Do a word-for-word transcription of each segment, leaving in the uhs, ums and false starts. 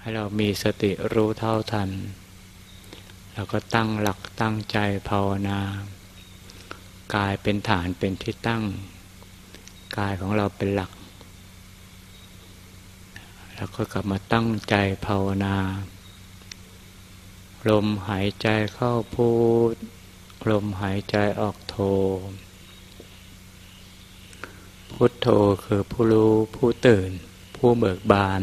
ให้เรามีสติรู้เท่าทันแล้วก็ตั้งหลักตั้งใจภาวนากายเป็นฐานเป็นที่ตั้งกายของเราเป็นหลักแล้วก็กลับมาตั้งใจภาวนาลมหายใจเข้าพุทลมหายใจออกโทพุทโธคือผู้รู้ผู้ตื่นผู้เบิกบาน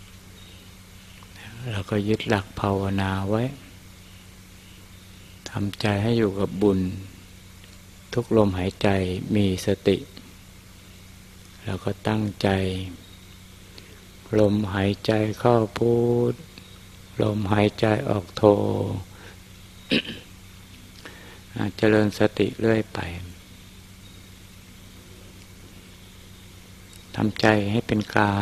เราก็ยึดหลักภาวนาไว้ทำใจให้อยู่กับบุญทุกลมหายใจมีสติแล้วก็ตั้งใจลมหายใจเข้าพุทลมหายใจออกโท เจริญสติเรื่อยไปทำใจให้เป็นกลาง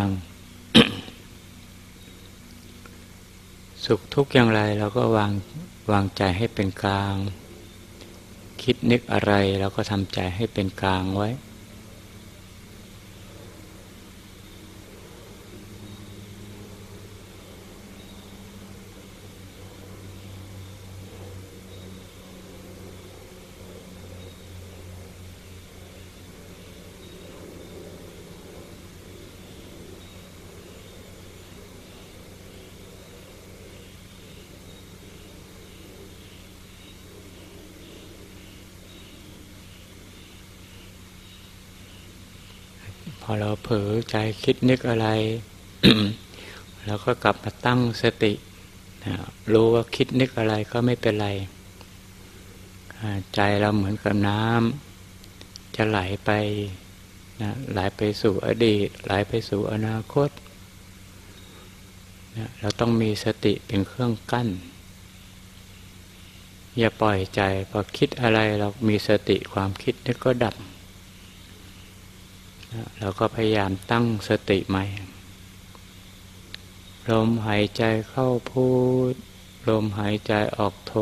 สุขทุกข์อย่างไรเราก็วางวางใจให้เป็นกลางคิดนึกอะไรเราก็ทำใจให้เป็นกลางไว้พอเราเผลอใจคิดนึกอะไร เราก็กลับมาตั้งสติรู้ว่าคิดนึกอะไรก็ไม่เป็นไรใจเราเหมือนกับน้ำจะไหลไปนะไหลไปสู่อดีตไหลไปสู่อนาคตนะเราต้องมีสติเป็นเครื่องกั้นอย่าปล่อยใจพอคิดอะไรเรามีสติความคิดนึกก็ดับเราก็พยายามตั้งสติใหม่ลมหายใจเข้าพุทลมหายใจออกโท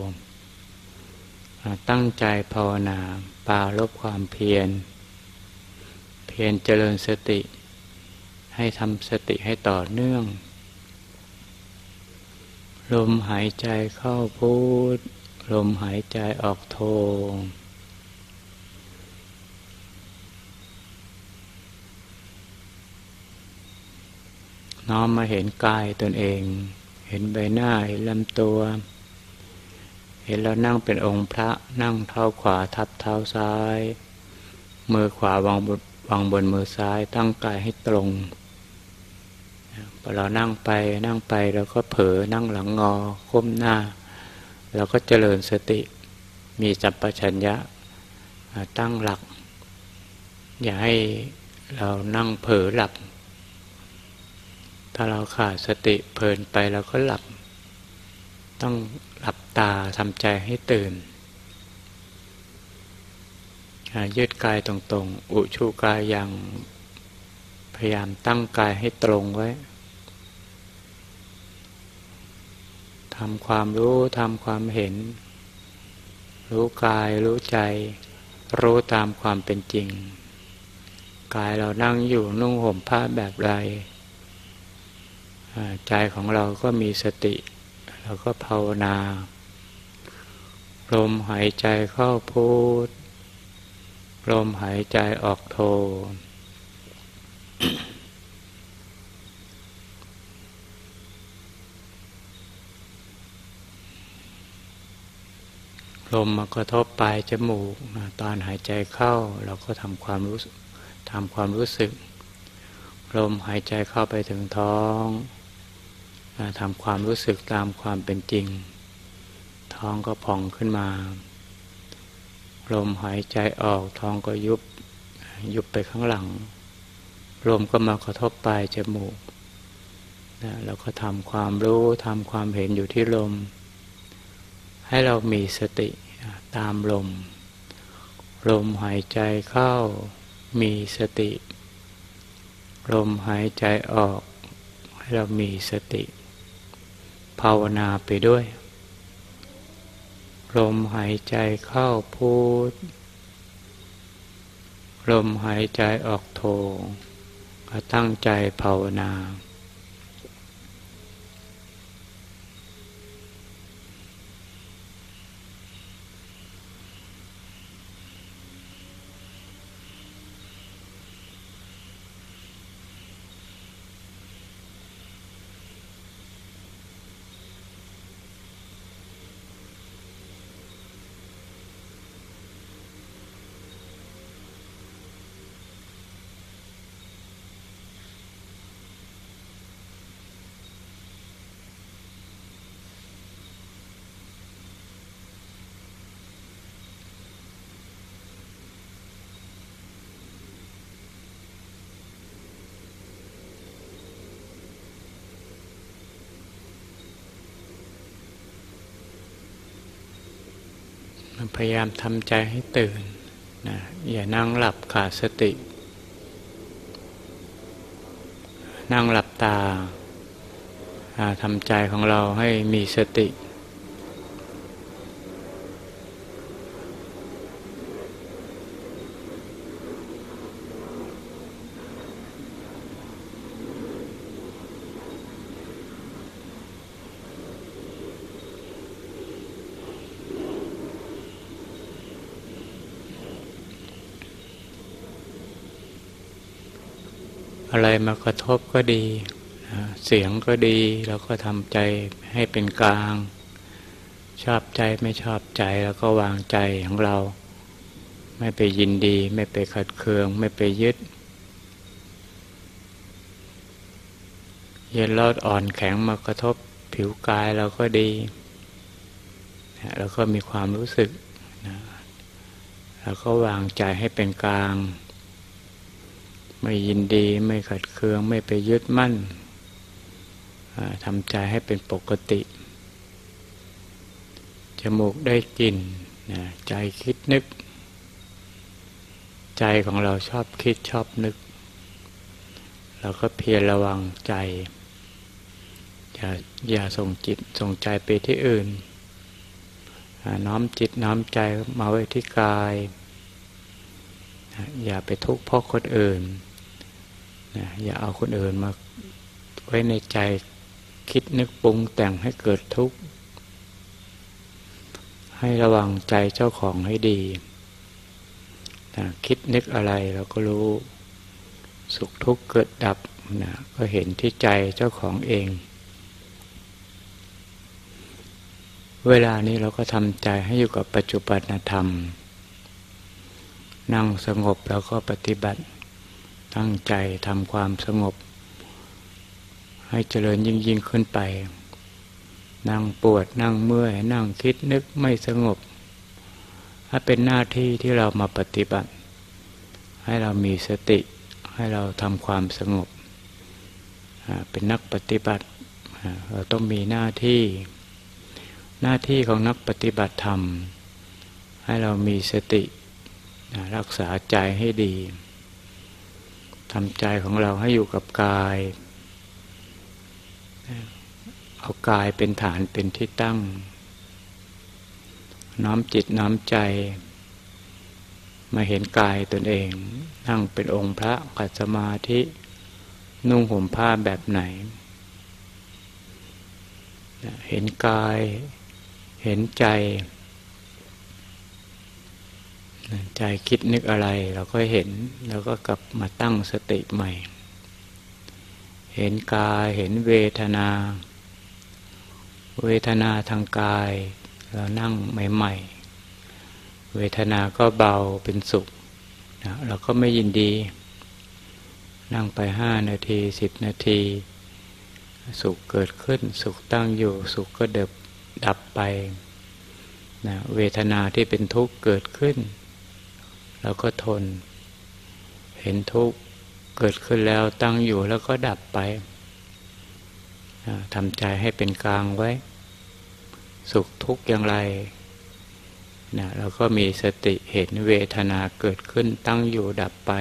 ตั้งใจภาวนาปราลบความเพียรเพียรเจริญสติให้ทำสติให้ต่อเนื่องลมหายใจเข้าพุทลมหายใจออกโทน้อมมาเห็นกายตนเองเห็นใบหน้าเห็นลำตัวเห็นเรานั่งเป็นองค์พระนั่งเท้าขวาทับเท้าซ้ายมือขวาวางบนวางบนมือซ้ายตั้งกายให้ตรงพอเรานั่งไปนั่งไปเราก็เผลอนั่งหลังงอก้มหน้าเราก็เจริญสติมีสัมปชัญญะตั้งหลักอย่าให้เรานั่งเผลอหลับถ้าเราขาดสติเพลินไปเราก็หลับต้องหลับตาทำใจให้ตื่นยืดกายตรงๆอุชูกายยังพยายามตั้งกายให้ตรงไว้ทำความรู้ทำความเห็นรู้กายรู้ใจรู้ตามความเป็นจริงกายเรานั่งอยู่นุ่งห่มผ้าแบบไรใจของเราก็มีสติเราก็ภาวนาลมหายใจเข้าพุทลมหายใจออกโทลมมากระทบปลายจมูกตอนหายใจเข้าเราก็ทำความรู้ทำความรู้สึกลมหายใจเข้าไปถึงท้องทำความรู้สึกตามความเป็นจริงท้องก็พองขึ้นมาลมหายใจออกท้องก็ยุบยุบไปข้างหลังลมก็มากระทบปลายจมูกนะเราก็ทำความรู้ทำความเห็นอยู่ที่ลมให้เรามีสติตามลมลมหายใจเข้ามีสติลมหายใจออกให้เรามีสติภาวนาไปด้วยลมหายใจเข้าพุทลมหายใจออกโทก็ตั้งใจภาวนาพยายามทำใจให้ตื่นนะอย่านั่งหลับขาดสตินั่งหลับตาทำใจของเราให้มีสติอะไรมากระทบก็ดีเสียงก็ดีเราก็ทำใจให้เป็นกลางชอบใจไม่ชอบใจแล้วก็วางใจของเราไม่ไปยินดีไม่ไปขัดเคืองไม่ไปยึดเย็นร้อนอ่อนแข็งมากระทบผิวกายเราก็ดีเราก็มีความรู้สึกแล้วก็วางใจให้เป็นกลางไม่ยินดีไม่ขัดเคืองไม่ไปยึดมั่นทำใจให้เป็นปกติจมูกได้กลิ่นใจคิดนึกใจของเราชอบคิดชอบนึกเราก็เพียรระวังใจอย่าอย่าส่งจิตส่งใจไปที่อื่นน้อมจิตน้อมใจมาไว้ที่กายอย่าไปทุกข์เพราะคนอื่นอย่าเอาคนอื่นมาไว้ในใจคิดนึกปรุงแต่งให้เกิดทุกข์ให้ระวังใจเจ้าของให้ดีนะคิดนึกอะไรเราก็รู้สุขทุกข์เกิดดับนะก็เห็นที่ใจเจ้าของเองเวลานี้เราก็ทำใจให้อยู่กับปัจจุบันธรรมนั่งสงบแล้วก็ปฏิบัติตั้งใจทำความสงบให้เจริญยิ่งยิ่งขึ้นไปนั่งปวดนั่งเมื่อยนั่งคิดนึกไม่สงบถ้าเป็นหน้าที่ที่เรามาปฏิบัติให้เรามีสติให้เราทำความสงบเป็นนักปฏิบัติเราต้องมีหน้าที่หน้าที่ของนักปฏิบัติธรรมให้เรามีสติรักษาใจให้ดีทำใจของเราให้อยู่กับกายเอากายเป็นฐานเป็นที่ตั้งน้อมจิตน้อมใจมาเห็นกายตนเองนั่งเป็นองค์พระขัดสมาธินุ่งห่มผ้าแบบไหนเห็นกายเห็นใจใจคิดนึกอะไรเราก็เห็นแล้วก็กลับมาตั้งสติใหม่เห็นกายเห็นเวทนาเวทนาทางกายเรานั่งใหม่ๆเวทนาก็เบาเป็นสุขนะเราก็ไม่ยินดีนั่งไปห้านาทีสิบนาทีสุขเกิดขึ้นสุขตั้งอยู่สุขก็ดับดับไปนะเวทนาที่เป็นทุกข์เกิดขึ้นเราก็ทนเห็นทุกข์เกิดขึ้นแล้วตั้งอยู่แล้วก็ดับไปทำใจให้เป็นกลางไว้สุขทุกข์อย่างไรนะเราก็มีสติเห็นเวทนาเกิดขึ้นตั้งอยู่ดับไป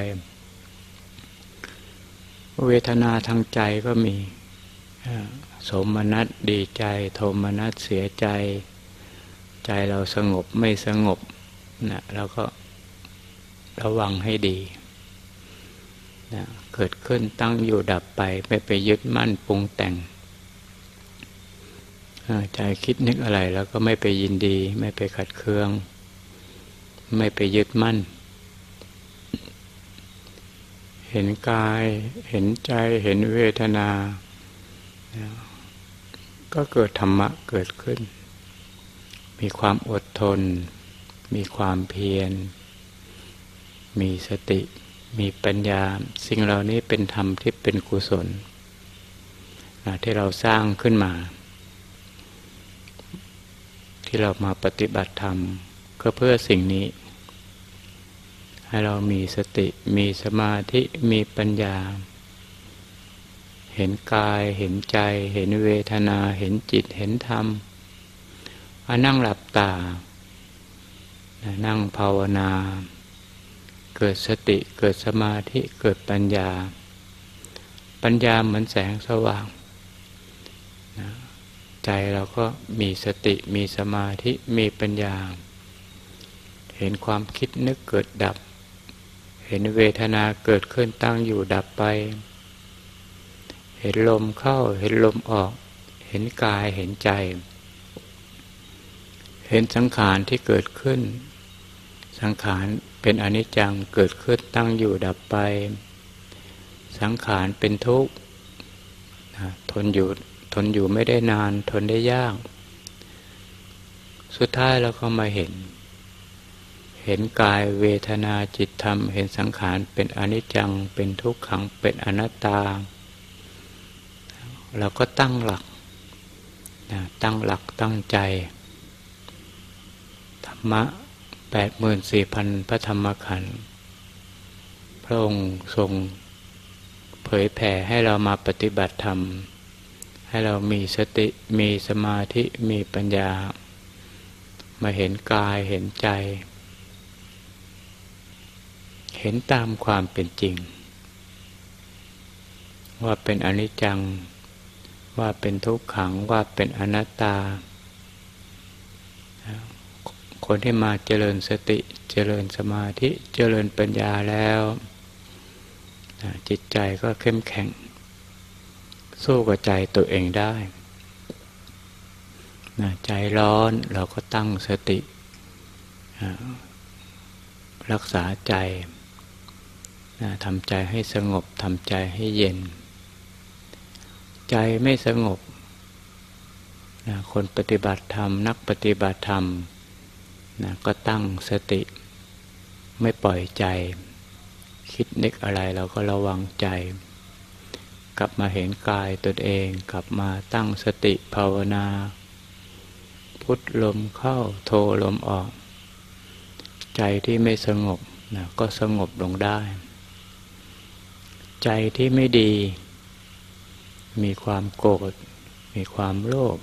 เวทนาทางใจก็มีโสมนัสดีใจโทมนัสเสียใจใจเราสงบไม่สงบนะเราก็ระวังให้ดีนะเกิดขึ้นตั้งอยู่ดับไปไม่ไปยึดมั่นปรุงแต่งใจคิดนึกอะไรแล้วก็ไม่ไปยินดีไม่ไปขัดเคืองไม่ไปยึดมั่นเห็นกายเห็นใจเห็นเวทนาก็เกิดธรรมะเกิดขึ้นมีความอดทนมีความเพียรมีสติมีปัญญาสิ่งเหล่านี้เป็นธรรมที่เป็นกุศลที่เราสร้างขึ้นมาที่เรามาปฏิบัติธรรมก็เพื่อสิ่งนี้ให้เรามีสติมีสมาธิมีปัญญาเห็นกายเห็นใจเห็นเวทนาเห็นจิตเห็นธรรมนั่งหลับตานั่งภาวนาเกิดสติเกิดสมาธิเกิดปัญญาปัญญาเหมือนแสงสว่างนะใจเราก็มีสติมีสมาธิมีปัญญาเห็นความคิดนึกเกิดดับเห็นเวทนาเกิดขึ้นตั้งอยู่ดับไปเห็นลมเข้าเห็นลมออกเห็นกายเห็นใจเห็นสังขารที่เกิดขึ้นสังขารเป็นอนิจจังเกิดขึ้นตั้งอยู่ดับไปสังขารเป็นทุกข์ทนอยู่ทนอยู่ไม่ได้นานทนได้ยากสุดท้ายเราก็มาเห็นเห็นกายเวทนาจิตธรรมเห็นสังขารเป็นอนิจจังเป็นทุกขังเป็นอนัตตาเราก็ตั้งหลักตั้งหลักตั้งใจธรรมะแปดหมื่นสี่พันพระธรรมขันธ์พระองค์ทรงเผยแผ่ให้เรามาปฏิบัติธรรมให้เรามีสติมีสมาธิมีปัญญามาเห็นกายเห็นใจเห็นตามความเป็นจริงว่าเป็นอนิจจังว่าเป็นทุกขังว่าเป็นอนัตตาคนที่มาเจริญสติเจริญสมาธิเจริญปัญญาแล้วจิตใจก็เข้มแข็งสู้กับใจตัวเองได้ใจร้อนเราก็ตั้งสติรักษาใจทำใจให้สงบทำใจให้เย็นใจไม่สงบคนปฏิบัติธรรมนักปฏิบัติธรรมนะก็ตั้งสติไม่ปล่อยใจคิดนึกอะไรเราก็ระวังใจกลับมาเห็นกายตนเองกลับมาตั้งสติภาวนาพุทลมเข้าโทลมออกใจที่ไม่สงบนะก็สงบลงได้ใจที่ไม่ดีมีความโกรธมีความโลภ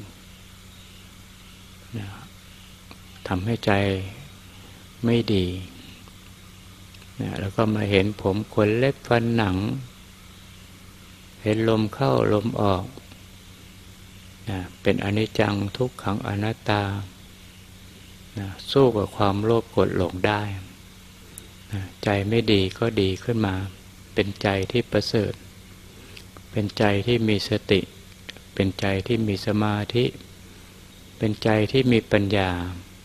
นะทำให้ใจไม่ดีนะแล้วก็มาเห็นผมขนเล็บฟันหนังเห็นลมเข้าลมออกนะเป็นอนิจจังทุกขังอนัตตานะสู้กับความโลภโกรธหลงได้นะใจไม่ดีก็ดีขึ้นมาเป็นใจที่ประเสริฐเป็นใจที่มีสติเป็นใจที่มีสมาธิเป็นใจที่มีปัญญา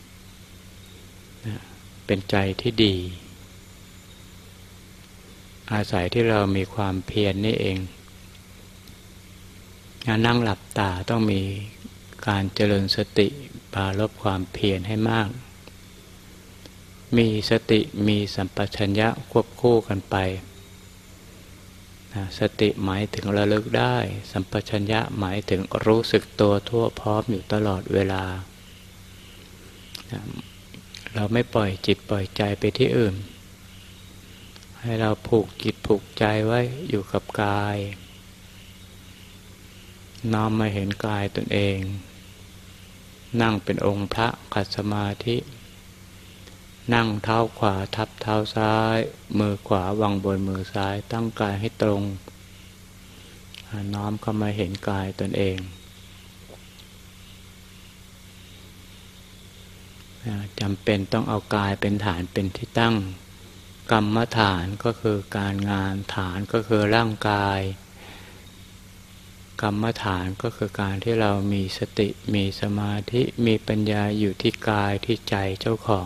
เป็นใจที่ดีอาศัยที่เรามีความเพียร น, นี่เองนั่งหลับตาต้องมีการเจริญสติปรารภความเพียรให้มากมีสติมีสัมปชัญญะควบคู่กันไปสติหมายถึงระลึกได้สัมปชัญญะหมายถึงรู้สึกตัวทั่วพร้อมอยู่ตลอดเวลาเราไม่ปล่อยจิตปล่อยใจไปที่อื่นให้เราผูกจิตผูกใจไว้อยู่กับกายน้อมมาเห็นกายตนเองนั่งเป็นองค์พระขัดสมาธินั่งเท้าขวาทับเท้าซ้ายมือขวาวางบนมือซ้ายตั้งกายให้ตรงน้อมเข้ามาเห็นกายตนเองจำเป็นต้องเอากายเป็นฐานเป็นที่ตั้งกรรมฐานก็คือการงานฐานก็คือร่างกายกรรมฐานก็คือการที่เรามีสติมีสมาธิมีปัญญาอยู่ที่กายที่ใจเจ้าของ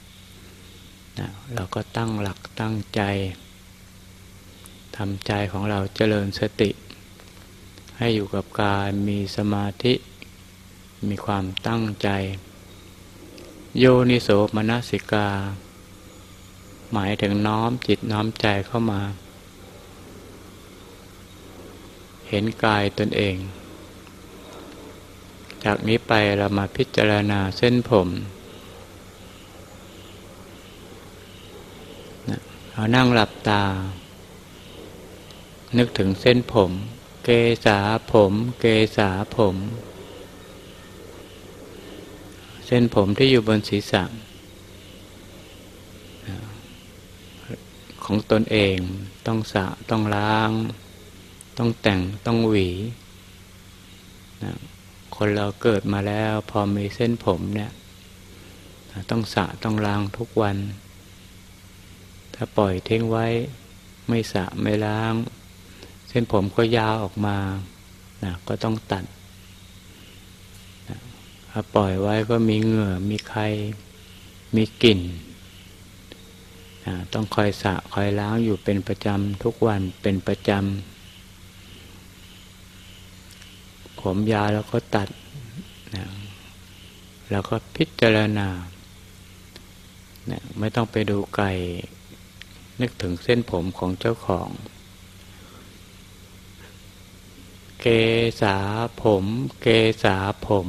เราก็ตั้งหลักตั้งใจทำใจของเราเจริญสติให้อยู่กับกายมีสมาธิมีความตั้งใจโยนิโสมนสิกาหมายถึงน้อมจิตน้อมใจเข้ามาเห็นกายตนเองจากนี้ไปเรามาพิจารณาเส้นผมเรานั่งหลับตานึกถึงเส้นผมเกษาผมเกษาผมเส้นผมที่อยู่บนศีรษะของตนเองต้องสระต้องล้างต้องแต่งต้องหวีนะคนเราเกิดมาแล้วพอมีเส้นผมเนี่ยต้องสระต้องล้างทุกวันถ้าปล่อยทิ้งไว้ไม่สระไม่ล้างเส้นผมก็ยาวออกมานะก็ต้องตัดนะถ้าปล่อยไว้ก็มีเหงื่อมีไข้มีกลิ่นนะต้องคอยสระคอยล้างอยู่เป็นประจำทุกวันเป็นประจำผมยาวแล้วก็ตัดนะแล้วก็พิจารณานะไม่ต้องไปดูไก่นึกถึงเส้นผมของเจ้าของเกษาผมเกษาผม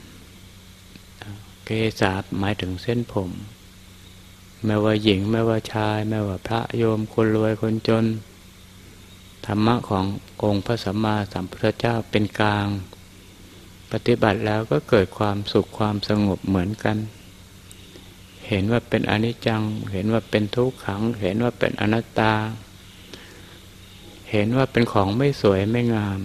เกษาหมายถึงเส้นผมไม่ว่าหญิงไม่ว่าชายไม่ว่าพระโยมคนรวยคนจนธรรมะขององค์พระสัมมาสัมพุทธเจ้าเป็นกลางปฏิบัติแล้วก็เกิดความสุขความสงบเหมือนกันเห็นว่าเป็นอนิจจังเห็นว่าเป็นทุกขังเห็นว่าเป็นอนัตตาเห็นว่าเป็นของไม่สวยไม่งาม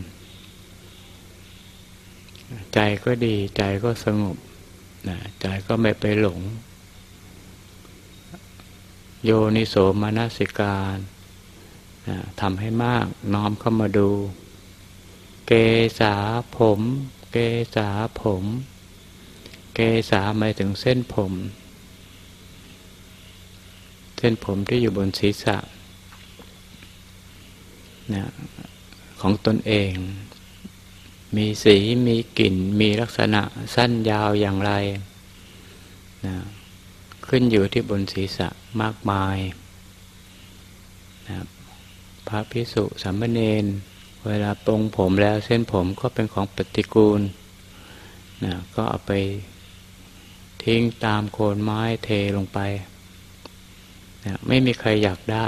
ใจก็ดีใจก็สงบนะใจก็ไม่ไปหลงโยนิโสมนสิการนะทำให้มากน้อมเข้ามาดูเกษาผมเกษาผมเกษาหมายถึงเส้นผมเส้นผมที่อยู่บนศีรษะนะของตนเองมีสีมีกลิ่นมีลักษณะสั้นยาวอย่างไรนะขึ้นอยู่ที่บนศีรษะมากมายนะพระภิกษุสามเณรเวลาปรงผมแล้วเส้นผมก็เป็นของปฏิกูลนะก็เอาไปทิ้งตามโคนไม้เทลงไปนะไม่มีใครอยากได้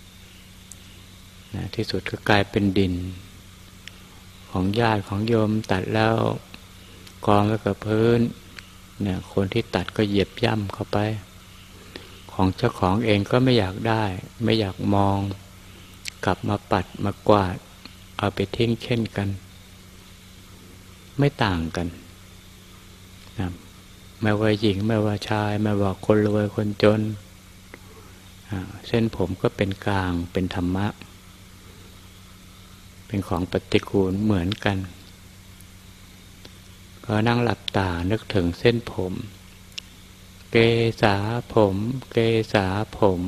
นะที่สุดก็กลายเป็นดินของญาติของโยมตัดแล้วกองไว้กับพื้นเนี่ยคนที่ตัดก็เหยียบย่ำเข้าไปของเจ้าของเองก็ไม่อยากได้ไม่อยากมองกลับมาปัดมากวาดเอาไปทิ้งเช่นกันไม่ต่างกันนะไม่ว่าหญิงไม่ว่าชายไม่ว่าคนรวยคนจนเส้นผมก็เป็นกลางเป็นธรรมะเป็นของปฏิกูลเหมือนกันก็นั่งหลับตานึกถึงเส้นผมเกษาผมเกษาผม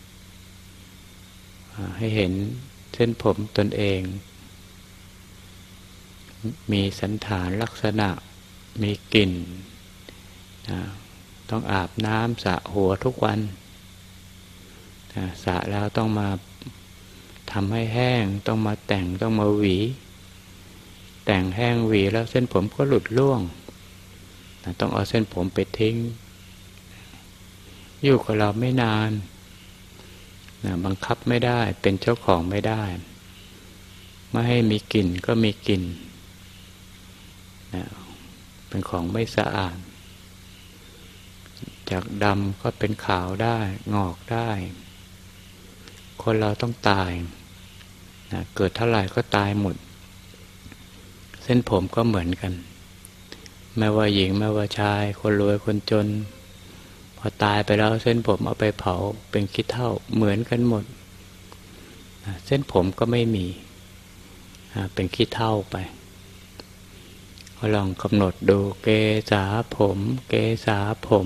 ให้เห็นเส้นผมตนเองมีสันฐานลักษณะมีกลิ่นต้องอาบน้ำสระหัวทุกวันสระแล้วต้องมาทำให้แห้งต้องมาแต่งต้องมาหวีแต่งแห้งหวีแล้วเส้นผมก็หลุดร่วงต้องเอาเส้นผมไปทิ้งอยู่กับเราไม่นานบังคับไม่ได้เป็นเจ้าของไม่ได้ไม่ให้มีกลิ่นก็มีกลิ่นเป็นของไม่สะอาดจากดำก็เป็นขาวได้งอกได้คนเราต้องตายนะเกิดเท่าไหร่ก็ตายหมดเส้นผมก็เหมือนกันไม่ว่าหญิงไม่ว่าชายคนรวยคนจนพอตายไปแล้วเส้นผมเอาไปเผาเป็นขี้เถ้าเหมือนกันหมดนะเส้นผมก็ไม่มีนะเป็นขี้เถ้าไปลองกำหนดดูเกษาผมเกษาผม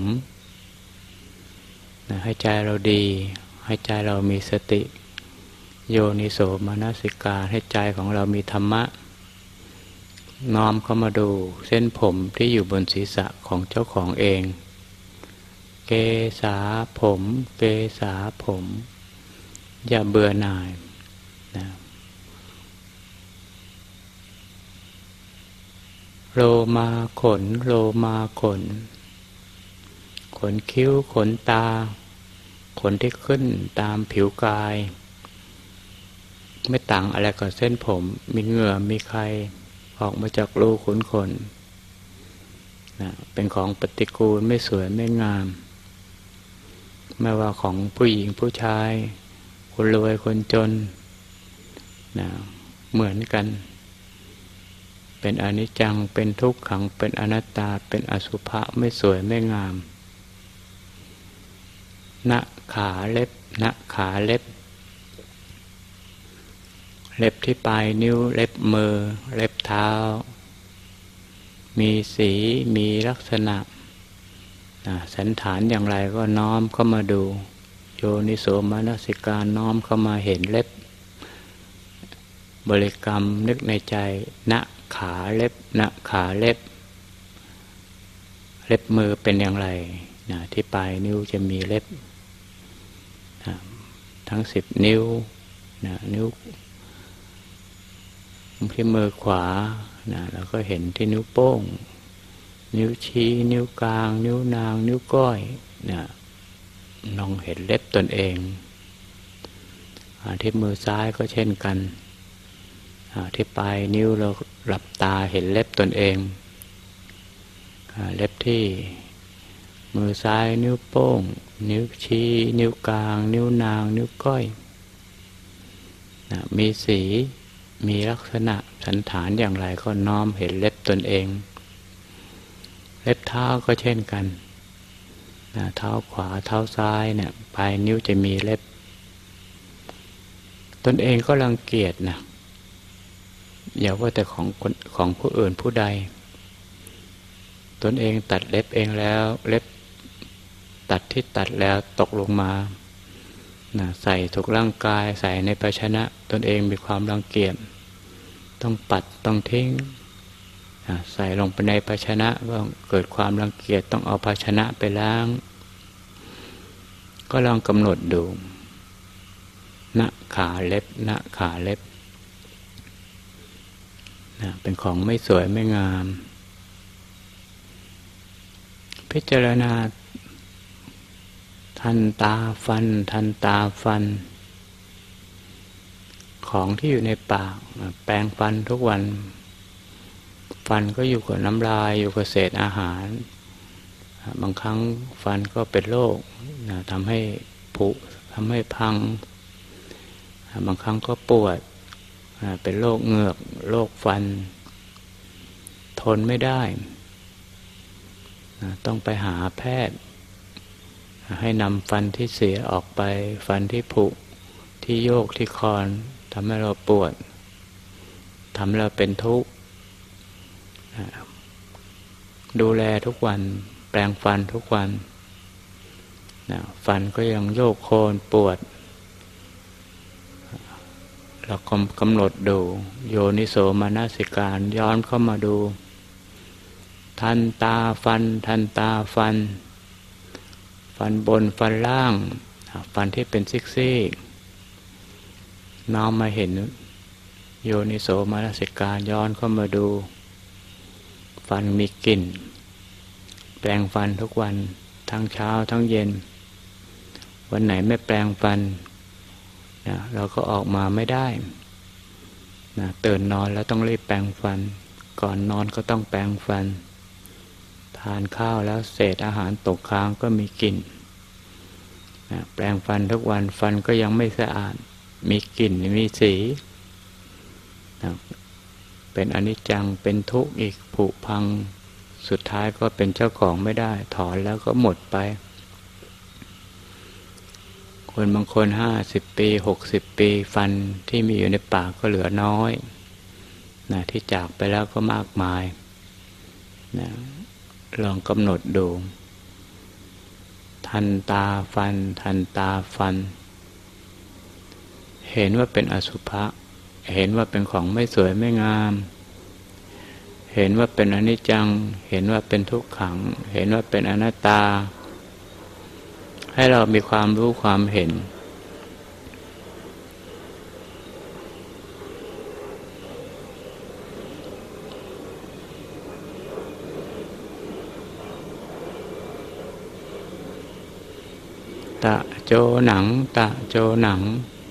นะให้ใจเราดีให้ใจเรามีสติโยนิโสมนสิการให้ใจของเรามีธรรมะน้อมเข้ามาดูเส้นผมที่อยู่บนศีรษะของเจ้าของเองเกษาผมเกษาผมอย่าเบื่อหน่ายนะโลมาขนโลมาขนขนคิ้วขนตาขนที่ขึ้นตามผิวกายไม่ต่างอะไรกับเส้นผมมีเหงื่อมีไข้ออกมาจากรูขุมขนนะเป็นของปฏิกูลไม่สวยไม่งามไม่ว่าของผู้หญิงผู้ชายคคนรวยคนจนนะเหมือนกันเป็นอนิจจังเป็นทุกขังเป็นอนัตตาเป็นอสุภะไม่สวยไม่งามณขาเล็บณขาเล็บเล็บที่ปลายนิ้วเล็บมือเล็บเท้ามีสีมีลักษณะสันฐานอย่างไรก็น้อมเข้ามาดูโยนิโสมนสิการน้อมเข้ามาเห็นเล็บบริกรรมนึกในใจณขาเล็บณขาเล็บเล็บมือเป็นอย่างไรนะที่ปลายนิ้วจะมีเล็บนะทั้งสิบนิ้วนะนิ้วที่มือขวานะแล้วก็เห็นที่นิ้วโป้งนิ้วชี้นิ้วกลางนิ้วนางนิ้วก้อยนะลองเห็นเล็บตนเองที่มือซ้ายก็เช่นกันที่ปลายนิ้วเราหลับตาเห็นเล็บตนเองเล็บที่มือซ้ายนิ้วโป้งนิ้วชี้นิ้วกลางนิ้วนางนิ้วก้อยนะมีสีมีลักษณะสันฐานอย่างไรก็น้อมเห็นเล็บตนเองเล็บเท้าก็เช่นกันนะเท้าขวาเท้าซ้ายเนี่ยปลายนิ้วจะมีเล็บตนเองก็รังเกียจนะอย่าว่าแต่ของคนของผู้อื่นผู้ใดตนเองตัดเล็บเองแล้วเล็บตัดที่ตัดแล้วตกลงมานะใส่ถูกร่างกายใส่ในภาชนะตนเองมีความรังเกียจต้องปัดต้องทิ้งนะใส่ลงไปในภาชนะก็เกิดความรังเกียจต้องเอาภาชนะไปล้างก็ลองกำหนดดูณขาเล็บณขาเล็บนะเป็นของไม่สวยไม่งามพิจารณาทันตาฟันทันตาฟันของที่อยู่ในปากแปรงฟันทุกวันฟันก็อยู่กับน้ำลายอยู่กับเศษอาหารบางครั้งฟันก็เป็นโรคนะทำให้ผุทำให้พังบางครั้งก็ปวดเป็นโรคเหงือกโรคฟันทนไม่ได้ต้องไปหาแพทย์ให้นำฟันที่เสียออกไปฟันที่ผุที่โยกที่คอนทำให้เราปวดทำให้เราเป็นทุกข์ดูแลทุกวันแปรงฟันทุกวันฟันก็ยังโยกโคนปวดเรากำหนดดูโยนิโสมนสิการย้อนเข้ามาดูทันตาฟันทันตาฟันฟันบนฟันล่างฟันที่เป็นซิกๆน้อมมาเห็นโยนิโสมนสิการย้อนเข้ามาดูฟันมีกลิ่นแปรงฟันทุกวันทั้งเช้าทั้งเย็นวันไหนไม่แปรงฟันนะเราก็ออกมาไม่ได้นะตื่นนอนแล้วต้องรีบแปรงฟันก่อนนอนก็ต้องแปรงฟันทานข้าวแล้วเศษอาหารตกค้างก็มีกลิ่นนะแปรงฟันทุกวันฟันก็ยังไม่สะอาดมีกลิ่นมีสีนะเป็นอนิจจังเป็นทุกข์อีกผุพังสุดท้ายก็เป็นเจ้าของไม่ได้ถอนแล้วก็หมดไปคนบางคนห้าสิบปีหกสิบปีฟันที่มีอยู่ในปากก็เหลือน้อยนะที่จากไปแล้วก็มากมายนะลองกำหนดดูทันตาฟันทันตาฟันเห็นว่าเป็นอสุภะเห็นว่าเป็นของไม่สวยไม่งามเห็นว่าเป็นอนิจจังเห็นว่าเป็นทุกขังเห็นว่าเป็นอนัตตาให้เรามีความรู้ความเห็นตะโจหนังตะโจหนัง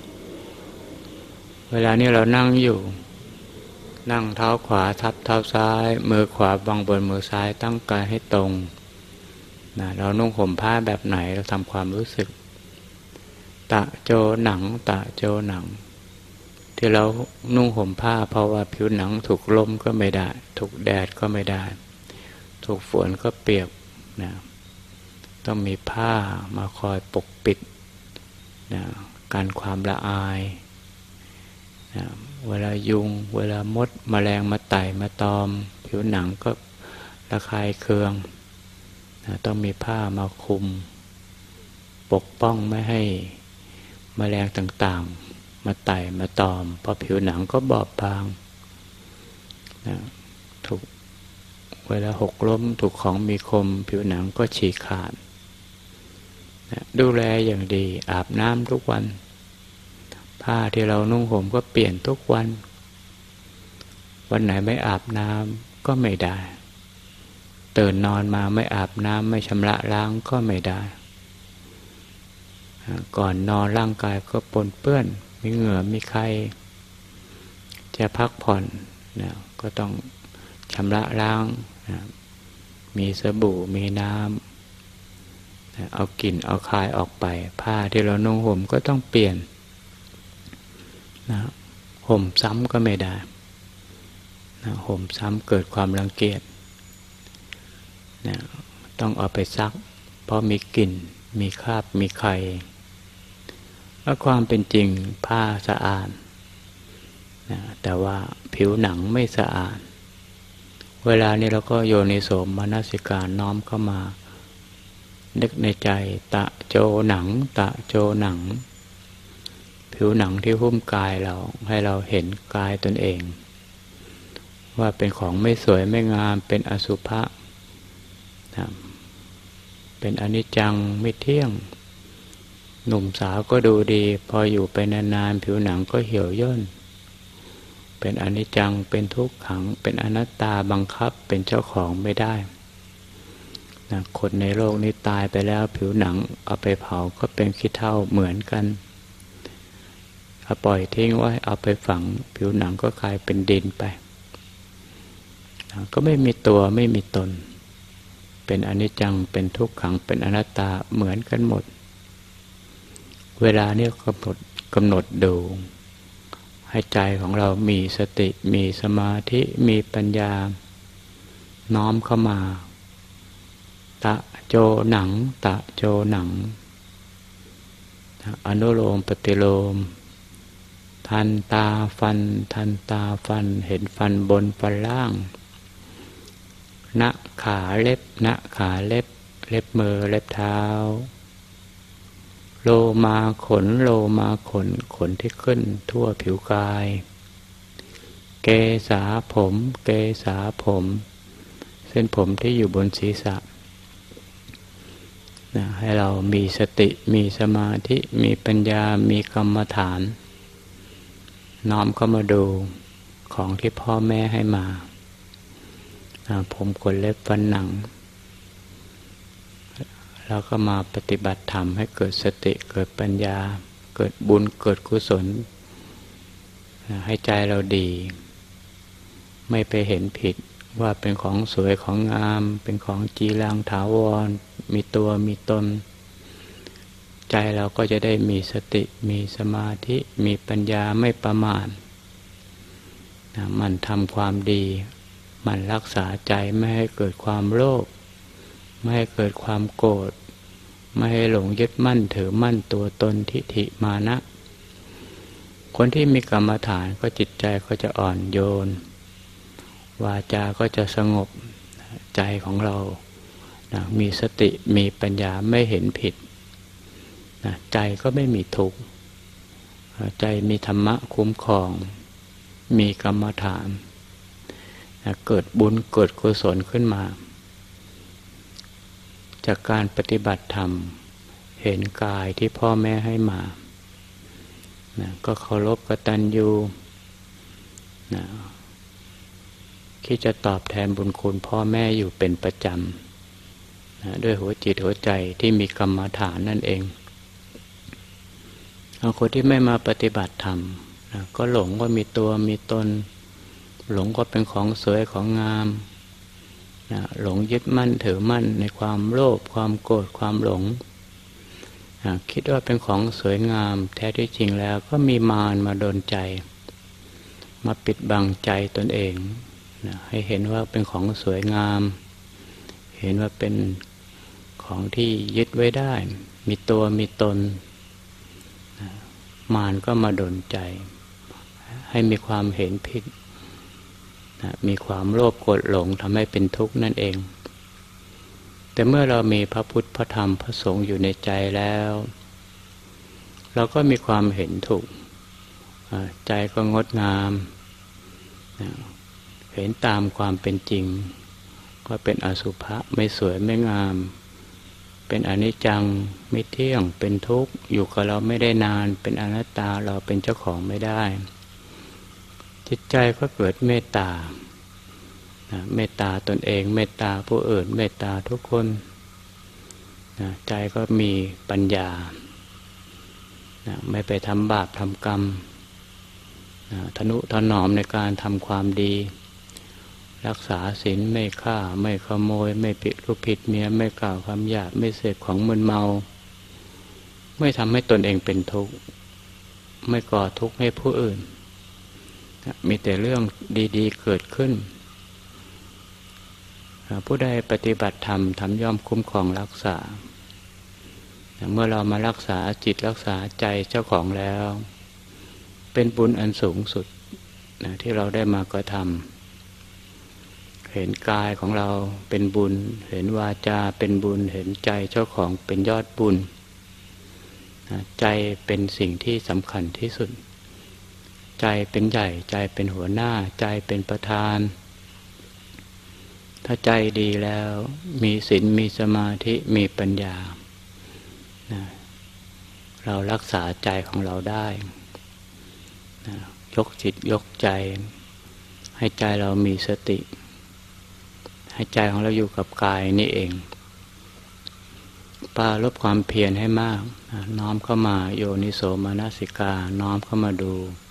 เวลานี้เรานั่งอยู่นั่งเท้าขวาทับเท้าซ้ายมือขวาบังบนมือซ้ายตั้งกายให้ตรงนะเรานุ่งห่มผ้าแบบไหนเราทำความรู้สึกตะโจหนังตะโจหนังที่เรานุ่งห่มผ้าเพราะว่าผิวหนังถูกลมก็ไม่ได้ถูกแดดก็ไม่ได้ถูกฝนก็เปียกนะต้องมีผ้ามาคอยปกปิดนะการความละอายนะเวลายุงเวลามดแมลงมาไต่มาตอมผิวหนังก็ระคายเคืองนะต้องมีผ้ามาคลุมปกป้องไม่ให้แมลงต่างๆมาไต่มาตอมเพราะผิวหนังก็บอบบางนะถูกเวลาหกล้มถูกของมีคมผิวหนังก็ฉีกขาดนะดูแลอย่างดีอาบน้ำทุกวันผ้าที่เรานุ่งห่มก็เปลี่ยนทุกวันวันไหนไม่อาบน้ำก็ไม่ได้ตื่นนอนมาไม่อาบน้ำไม่ชำระล้างก็ไม่ได้ก่อนนอนร่างกายก็ปนเปื้อนมีเหงื่อมีไข้จะพักผ่อนนะก็ต้องชำระล้างนะมีสบู่มีน้ำนะเอากลิ่นเอาคายออกไปผ้าที่เรานุ่งห่มก็ต้องเปลี่ยนนะห่มซ้ำก็ไม่ได้นะห่มซ้ำเกิดความรังเกียจนะต้องเอาไปซักเพราะมีกลิ่นมีคราบมีไข่และความเป็นจริงผ้าสะอาดนะแต่ว่าผิวหนังไม่สะอาดเวลานี้เราก็โยนิโสมนสิการน้อมเข้ามานึกในใจตะโจหนังตะโจหนังผิวหนังที่หุ้มกายเราให้เราเห็นกายตนเองว่าเป็นของไม่สวยไม่งามเป็นอสุภะนะเป็นอนิจจังไม่เที่ยงหนุ่มสาวก็ดูดีพออยู่ไปนานๆผิวหนังก็เหี่ยวย่นเป็นอนิจจังเป็นทุกขังเป็นอนัตตาบังคับเป็นเจ้าของไม่ได้นะคนในโลกนี้ตายไปแล้วผิวหนังเอาไปเผาก็เป็นขี้เถ้าเหมือนกันถ้าปล่อยทิ้งไว้เอาไปฝังผิวหนังก็กลายเป็นดินไปนะก็ไม่มีตัวไม่มีตนเป็นอนิจจังเป็นทุกขังเป็นอนัตตาเหมือนกันหมดเวลานี้กำหนดกำหนดดูให้ใจของเรามีสติมีสมาธิมีปัญญาน้อมเข้ามาตะโจหนังตะโจหนังอนุโลมปฏิโลมทันตาฟันทันตาฟันเห็นฟันบนฟันล่างณขาเล็บณขาเล็บเล็บมือเล็บเท้าโลมาขนโลมาขนขนที่ขึ้นทั่วผิวกายเกสาผมเกสาผมเส้นผมที่อยู่บนศีรษะนะให้เรามีสติมีสมาธิมีปัญญามีกรรมฐานน้อมเข้ามาดูของที่พ่อแม่ให้มานะผมขนเล็บฟันหนังแล้วก็มาปฏิบัติธรรมให้เกิดสติเกิดปัญญาเกิดบุญเกิดกุศลให้ใจเราดีไม่ไปเห็นผิดว่าเป็นของสวยของงามเป็นของจีรังถาวรมีตัวมีตนใจเราก็จะได้มีสติมีสมาธิมีปัญญาไม่ประมาทมันทำความดีมันรักษาใจไม่ให้เกิดความโลภไม่ให้เกิดความโกรธไม่ให้หลงยึดมั่นถือมั่นตัวตนทิฏฐิมานะคนที่มีกรรมฐานก็จิตใจก็จะอ่อนโยนวาจาก็จะสงบใจของเรานะมีสติมีปัญญาไม่เห็นผิดนะใจก็ไม่มีทุกข์ใจมีธรรมะคุ้มครองมีกรรมฐานนะเกิดบุญเกิดกุศลขึ้นมาจากการปฏิบัติธรรมเห็นกายที่พ่อแม่ให้มานะก็เคารพกตัญญูนะคิดจะตอบแทนบุญคุณพ่อแม่อยู่เป็นประจำนะด้วยหัวจิตหัวใจที่มีกรรมฐานนั่นเองเอาคนที่ไม่มาปฏิบัติธรรมนะก็หลงว่ามีตัวมีตนหลงว่าเป็นของสวยของงามนะหลงยึดมั่นถือมั่นในความโลภความโกรธความหลงนะคิดว่าเป็นของสวยงามแท้ที่จริงแล้วก็มีมารมาโดนใจมาปิดบังใจตนเองนะให้เห็นว่าเป็นของสวยงามเห็นว่าเป็นของที่ยึดไว้ได้มีตัวมีตนนะมารก็มาโดนใจให้มีความเห็นผิดนะมีความโลภโกรธหลงทำให้เป็นทุกข์นั่นเองแต่เมื่อเรามีพระพุทธพระธรรมพระสงฆ์อยู่ในใจแล้วเราก็มีความเห็นถูกใจก็งดงามเห็นตามความเป็นจริงว่าเป็นอสุภะไม่สวยไม่งามเป็นอนิจจังไม่เที่ยงเป็นทุกข์อยู่กับเราไม่ได้นานเป็นอนัตตาเราเป็นเจ้าของไม่ได้จิตใจก็เกิดเมตตาเมตตาตนเองเมตตาผู้อื่นเมตตาทุกคนใจก็มีปัญญาไม่ไปทำบาปทำกรรมทนุถนอมในการทำความดีรักษาศีลไม่ฆ่าไม่ขโมยไม่ผิดลูกผิดเมียไม่กล่าวคำหยาบไม่เสพของมึนเมาไม่ทำให้ตนเองเป็นทุกข์ไม่ก่อทุกข์ให้ผู้อื่นมีแต่เรื่องดีๆเกิดขึ้นผู้ใดปฏิบัติธรรมทำย่อมคุ้มครองรักษาเมื่อเรามารักษาจิตรักษาใจเจ้าของแล้วเป็นบุญอันสูงสุดนะที่เราได้มากระทำเห็นกายของเราเป็นบุญเห็นวาจาเป็นบุญเห็นใจเจ้าของเป็นยอดบุญนะใจเป็นสิ่งที่สำคัญที่สุดใจเป็นใหญ่ใจเป็นหัวหน้าใจเป็นประธานถ้าใจดีแล้วมีศีลมีสมาธิมีปัญญานะเรารักษาใจของเราได้นะยกจิตยกใจให้ใจเรามีสติให้ใจของเราอยู่กับกายนี่เองปรารภความเพียรให้มากนะน้อมเข้ามาโยนิโสมนสิกาน้อมเข้ามาดู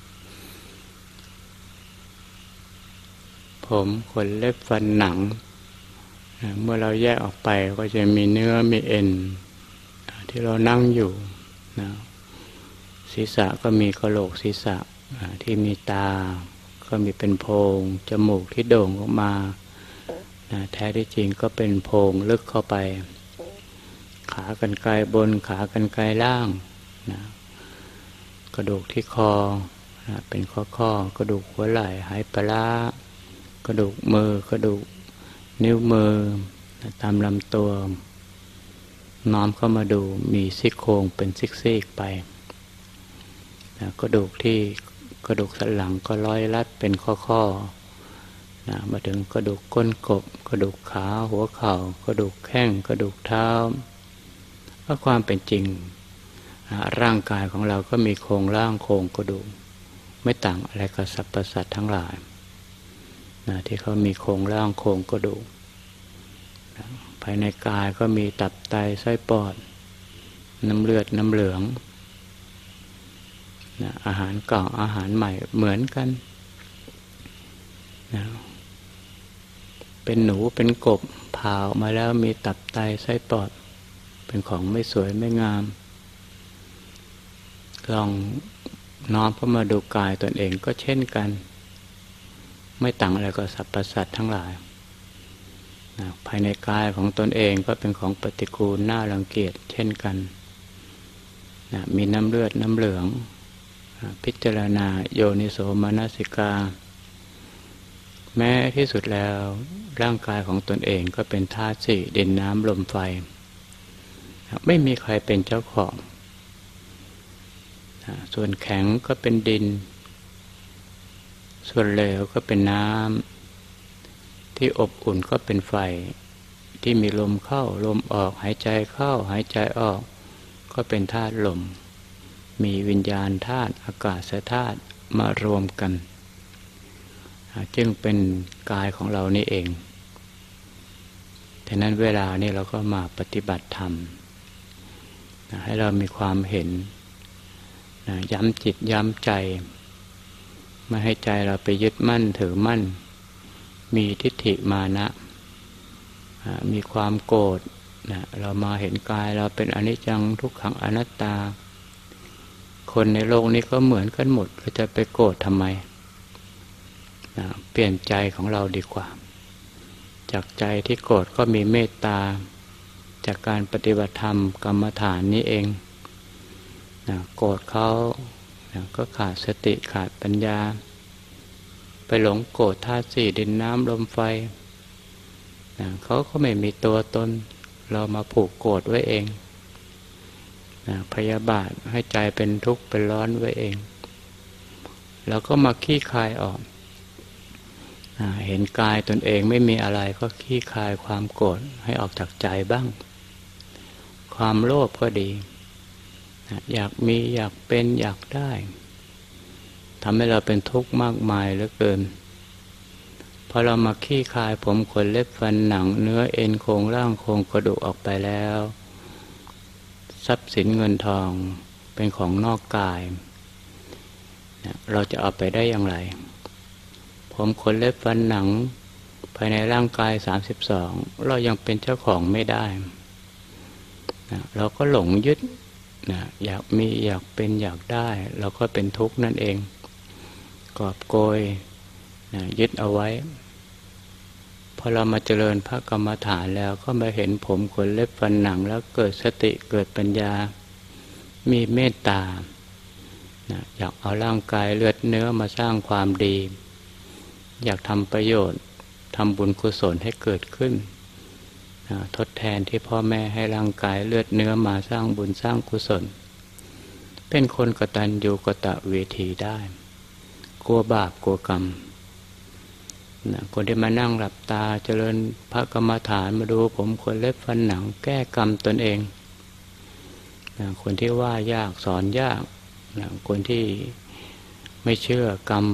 ผมขนเล็บฟันหนังเมื่อเราแยกออกไปก็จะมีเนื้อมีเอ็นที่เรานั่งอยู่นะศีรษะก็มีกะโหลกศีรษะที่มีตาก็มีเป็นโพรงจมูกที่โด่งออกมานะแท้ที่จริงก็เป็นโพรงลึกเข้าไปขากรรไกรบนขากรรไกรล่างนะกระดูกที่คอนะเป็นข้อข้อกระดูกหัวไหล่ไหปลากระดูกมือกระดูกนิ้วมือตามลำตัวน้อมเข้ามาดูมีซี่โครงเป็นซิกๆไปนะกระดูกที่กระดูกสันหลังก็ร้อยรัดเป็นข้อๆนะมาถึงกระดูกก้นกบกระดูกขาหัวเข่ากระดูกแข้งกระดูกเท้าเพราะความเป็นจริงนะร่างกายของเราก็มีโครงร่างโครงกระดูกไม่ต่างอะไรกับสรรพสัตว์ทั้งหลายนะที่เขามีโครงร่างโครงกระดูกนะภายในกายก็มีตับไตไส้ปอดน้ำเลือดน้ำเหลืองนะอาหารเก่าอาหารใหม่เหมือนกันนะเป็นหนูเป็นกบผ่าออกมาแล้วมีตับไตไส้ปอดเป็นของไม่สวยไม่งามลองน้อมเข้ามาดูกายตนเองก็เช่นกันไม่ต่างอะไรกับสรรพสัตว์ทั้งหลายนะภายในกายของตนเองก็เป็นของปฏิกูลน่ารังเกียจเช่นกันนะมีน้ำเลือดน้ำเหลืองนะพิจารณาโยนิโสมนสิกาแม้ที่สุดแล้วร่างกายของตนเองก็เป็นธาตุสี่ดินน้ำลมไฟนะไม่มีใครเป็นเจ้าของนะส่วนแข็งก็เป็นดินส่วนเหลวก็เป็นน้ำที่อบอุ่นก็เป็นไฟที่มีลมเข้าลมออกหายใจเข้าหายใจออกก็เป็นธาตุลมมีวิญญาณธาตุอากาศธาตุมารวมกันจึงเป็นกายของเรานี่เองฉะนั้นเวลานี้เราก็มาปฏิบัติธรรมให้เรามีความเห็นย้ำจิตย้ำใจไม่ให้ใจเราไปยึดมั่นถือมั่นมีทิฏฐิมานะมีความโกรธนะเรามาเห็นกายเราเป็นอนิจจังทุกขังอนัตตาคนในโลกนี้ก็เหมือนกันหมดก็จะไปโกรธทำไมนะเปลี่ยนใจของเราดีกว่าจากใจที่โกรธก็มีเมตตาจากการปฏิบัติธรรมกรรมฐานนี้เองนะโกรธเขานะก็ขาดสติขาดปัญญาไปหลงโกรธธาตุสี่ดินน้ำลมไฟนะเขาก็ไม่มีตัวตนเรามาผูกโกรธไว้เองนะพยาบาทให้ใจเป็นทุกข์เป็นร้อนไว้เองแล้วก็มาขี้คายออกนะเห็นกายตนเองไม่มีอะไรก็ขี้คายความโกรธให้ออกจากใจบ้างความโลภก็ดีนะอยากมีอยากเป็นอยากได้ทำให้เราเป็นทุกข์มากมายเหลือเกินพอเรามาขี้คายผมขนเล็บฟันหนังเนื้อเอ็นโครงร่างโครงกระดูกออกไปแล้วทรัพย์สินเงินทองเป็นของนอกกายเราจะเอาไปได้อย่างไรผมขนเล็บฟันหนังภายในร่างกายสามสิบสองเรายังเป็นเจ้าของไม่ได้เราก็หลงยึดอยากมีอยากเป็นอยากได้เราก็เป็นทุกข์นั่นเองกอบโกยยึดเอาไว้พอเรามาเจริญพระกรรมฐานแล้วก็มาเห็นผมขนเล็บฟันหนังแล้วเกิดสติเกิดปัญญามีเมตตาอยากเอาร่างกายเลือดเนื้อมาสร้างความดีอยากทำประโยชน์ทำบุญกุศลให้เกิดขึ้นทดแทนที่พ่อแม่ให้ร่างกายเลือดเนื้อมาสร้างบุญสร้างกุศลเป็นคนกตัญญูกตเวทีได้กลัวบาปกลัวกรรมนะคนที่มานั่งหลับตาเจริญพระกรรมฐานมาดูผมขนเล็บฟันหนังแก้กรรมตนเองนะคนที่ว่ายากสอนยากนะคนที่ไม่เชื่อกรรม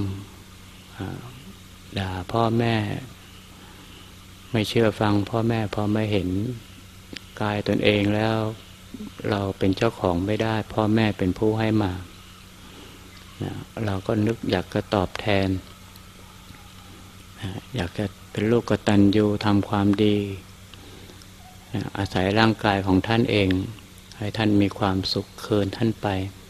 ด่าพ่อแม่ไม่เชื่อฟังพ่อแม่พอไม่เห็นกายตนเองแล้วเราเป็นเจ้าของไม่ได้พ่อแม่เป็นผู้ให้มานะเราก็นึกอยากจะตอบแทนนะอยากจะเป็นลูกกตัญญูทำความดีนะอาศัยร่างกายของท่านเองให้ท่านมีความสุขเคินท่านไป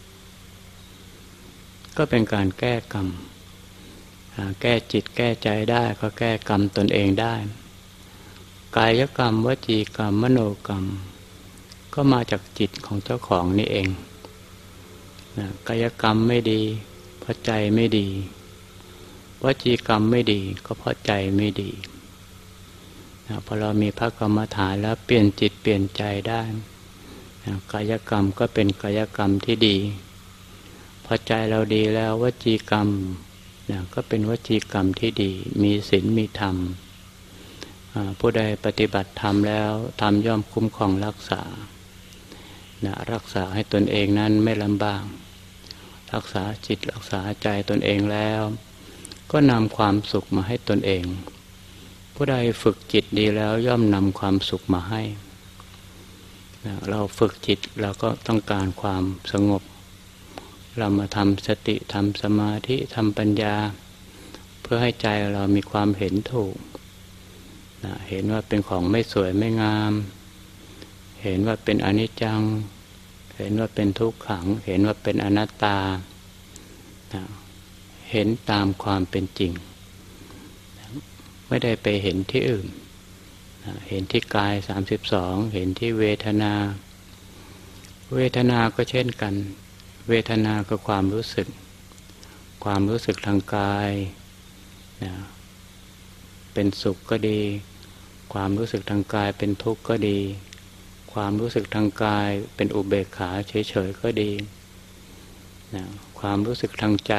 ก็เป็นการแก้กรรมแก้จิตแก้ใจได้ก็แก้กรรมตนเองได้กายกรรมวจีกรรมมโนกรรมก็มาจากจิตของเจ้าของนี่เองนะกายกรรมไม่ดีเพราะใจไม่ดีวจีกรรมไม่ดีก็เพราะใจไม่ดีนะพอเรามีพระกรรมฐานแล้วเปลี่ยนจิตเปลี่ยนใจได้นะกายกรรมก็เป็นกายกรรมที่ดีพอใจเราดีแล้ววจีกรรมนะก็เป็นวจีกรรมที่ดีมีศีลมีธรรมผู้ใดปฏิบัติธรรมแล้วธรรมย่อมคุ้มครองรักษานะรักษาให้ตนเองนั้นไม่ลำบากรักษาจิตรักษาใจตนเองแล้วก็นำความสุขมาให้ตนเองผู้ใดฝึกจิตดีแล้วย่อมนำความสุขมาให้นะเราฝึกจิตเราก็ต้องการความสงบเรามาทำสติทำสมาธิทำปัญญาเพื่อให้ใจเรามีความเห็นถูกนะเห็นว่าเป็นของไม่สวยไม่งามเห็นว่าเป็นอนิจจังเห็นว่าเป็นทุกขังเห็นว่าเป็นอนัตตานะเห็นตามความเป็นจริงนะไม่ได้ไปเห็นที่อื่นนะเห็นที่กายสามสิบสองเห็นที่เวทนาเวทนาก็เช่นกันเวทนาคือความรู้สึกความรู้สึกทางกายนะเป็นสุขก็ดีความรู้สึกทางกายเป็นทุกข์ก็ดีความรู้สึกทางกายเป็นอุเบกขาเฉยๆก็ดีนะความรู้สึกทางใจ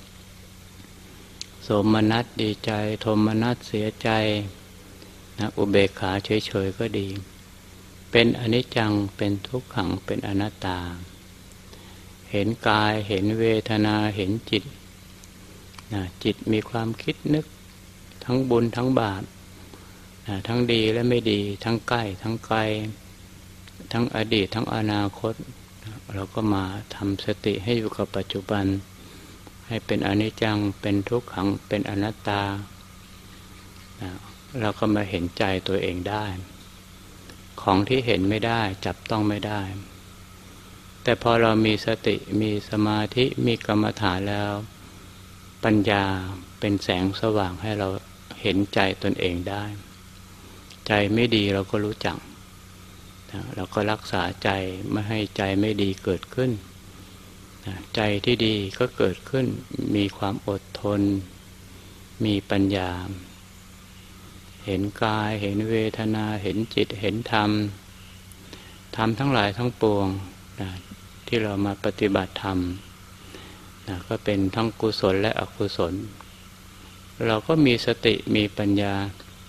โสมนัสดีใจโทมนัสเสียใจนะอุเบกขาเฉยๆก็ดีเป็นอนิจจังเป็นทุกขังเป็นอนัตตาเห็นกายเห็นเวทนาเห็นจิตนะจิตมีความคิดนึกทั้งบุญทั้งบาปนะทั้งดีและไม่ดีทั้งใกล้ทั้งไกลทั้งอดีตทั้งอนาคตเราก็มาทำสติให้อยู่กับปัจจุบันให้เป็นอนิจจังเป็นทุกขังเป็นอนัตตานะเราก็มาเห็นใจตัวเองได้ของที่เห็นไม่ได้จับต้องไม่ได้แต่พอเรามีสติมีสมาธิมีกรรมฐานแล้วปัญญาเป็นแสงสว่างให้เราเห็นใจตนเองได้ใจไม่ดีเราก็รู้จักเราก็รักษาใจไม่ให้ใจไม่ดีเกิดขึ้นใจที่ดีก็เกิดขึ้นมีความอดทนมีปัญญาเห็นกายเห็นเวทนาเห็นจิตเห็นธรรมธรรมทั้งหลายทั้งปวงนะที่เรามาปฏิบัติธรรมนะก็เป็นทั้งกุศลและอกุศลเราก็มีสติมีปัญญา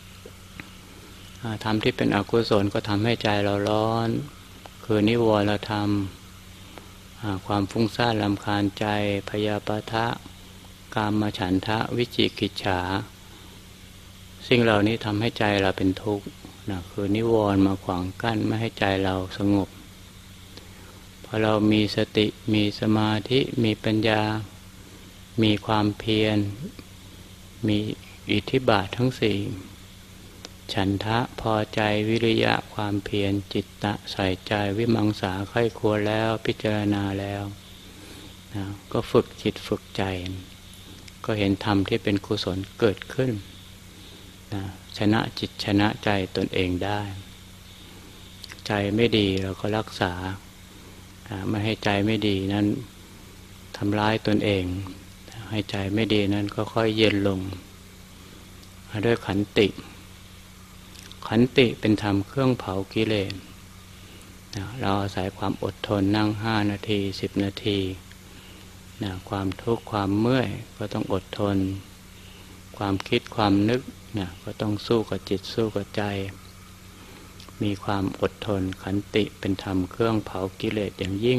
ธรรมที่เป็นอกุศลก็ทำให้ใจเราร้อนคือนิวรธรรมความฟุ้งซ่านรำคาญใจพยาปาทะกามฉันทะวิจิกิจฉาสิ่งเหล่านี้ทำให้ใจเราเป็นทุกข์นะคือนิวรณ์มาขวางกั้นไม่ให้ใจเราสงบพอเรามีสติมีสมาธิมีปัญญามีความเพียรมีอิทธิบาททั้งสี่ฉันทะพอใจวิริยะความเพียรจิตตะใส่ใจวิมังสาใคร่ครวญแล้วพิจารณาแล้วนะก็ฝึกจิตฝึกใจก็เห็นธรรมที่เป็นกุศลเกิดขึ้นนะชนะจิตชนะใจตนเองได้ใจไม่ดีเราก็รักษาไม่ให้ใจไม่ดีนั้นทำร้ายตนเองให้ใจไม่ดีนั้นก็ค่อยเย็นลงด้วยขันติขันติเป็นธรรมเครื่องเผากิเลสเราอาศัยความอดทนนั่งห้านาทีสิบนาทีนะความทุกข์ความเมื่อยก็ต้องอดทนความคิดความนึกนะก็ต้องสู้กับจิตสู้กับใจมีความอดทนขันติเป็นธรรมเครื่องเผากิเลสอย่างยิ่ง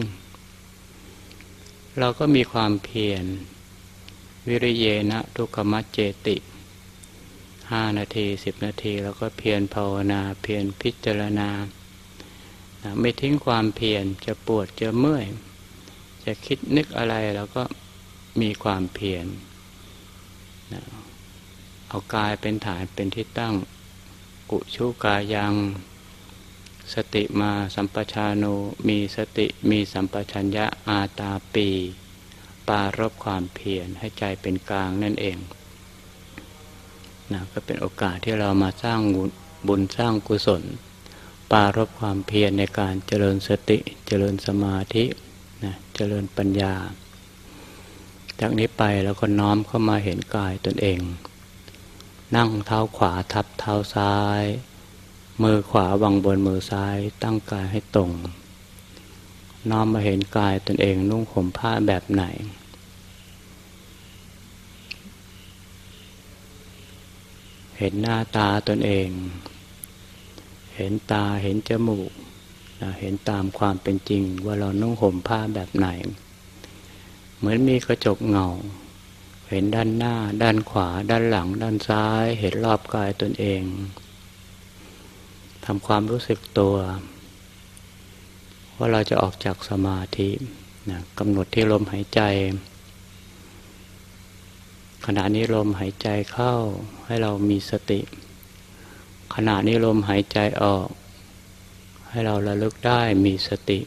เราก็มีความเพียรวิริเยนะทุกขมัจเจติห้านาทีสิบนาทีแล้วก็เพียรภาวนาเพียรพิจารณานะไม่ทิ้งความเพียรจะปวดจะเมื่อยจะคิดนึกอะไรแล้วก็มีความเพียรนะเอากายเป็นฐานเป็นที่ตั้งกุชุกายังสติมาสัมปชาโนมีสติมีสัมปชัญญะอาตาปีปารภความเพียรให้ใจเป็นกลางนั่นเองนะก็เป็นโอกาสที่เรามาสร้างบุญสร้างกุศลปารภความเพียรในการเจริญสติเจริญสมาธินะเจริญปัญญาจากนี้ไปเราก็น้อมเข้ามาเห็นกายตนเองนั่งเท้าขวาทับเท้าซ้ายมือขวาวางบนมือซ้ายตั้งกายให้ตรงน้อมมาเห็นกายตนเองนุ่งห่มผ้าแบบไหนเห็นหน้าตาตนเองเห็นตาเห็นจมูกนะเห็นตามความเป็นจริงว่าเรานุ่งห่มผ้าแบบไหนเหมือนมีกระจกเงาเห็นด้านหน้าด้านขวาด้านหลังด้านซ้ายเห็นรอบกายตนเองทำความรู้สึกตัวว่าเราจะออกจากสมาธินะกำหนดที่ลมหายใจขณะนี้ลมหายใจเข้าให้เรามีสติขณะนี้ลมหายใจออกให้เราระลึกได้มีสติ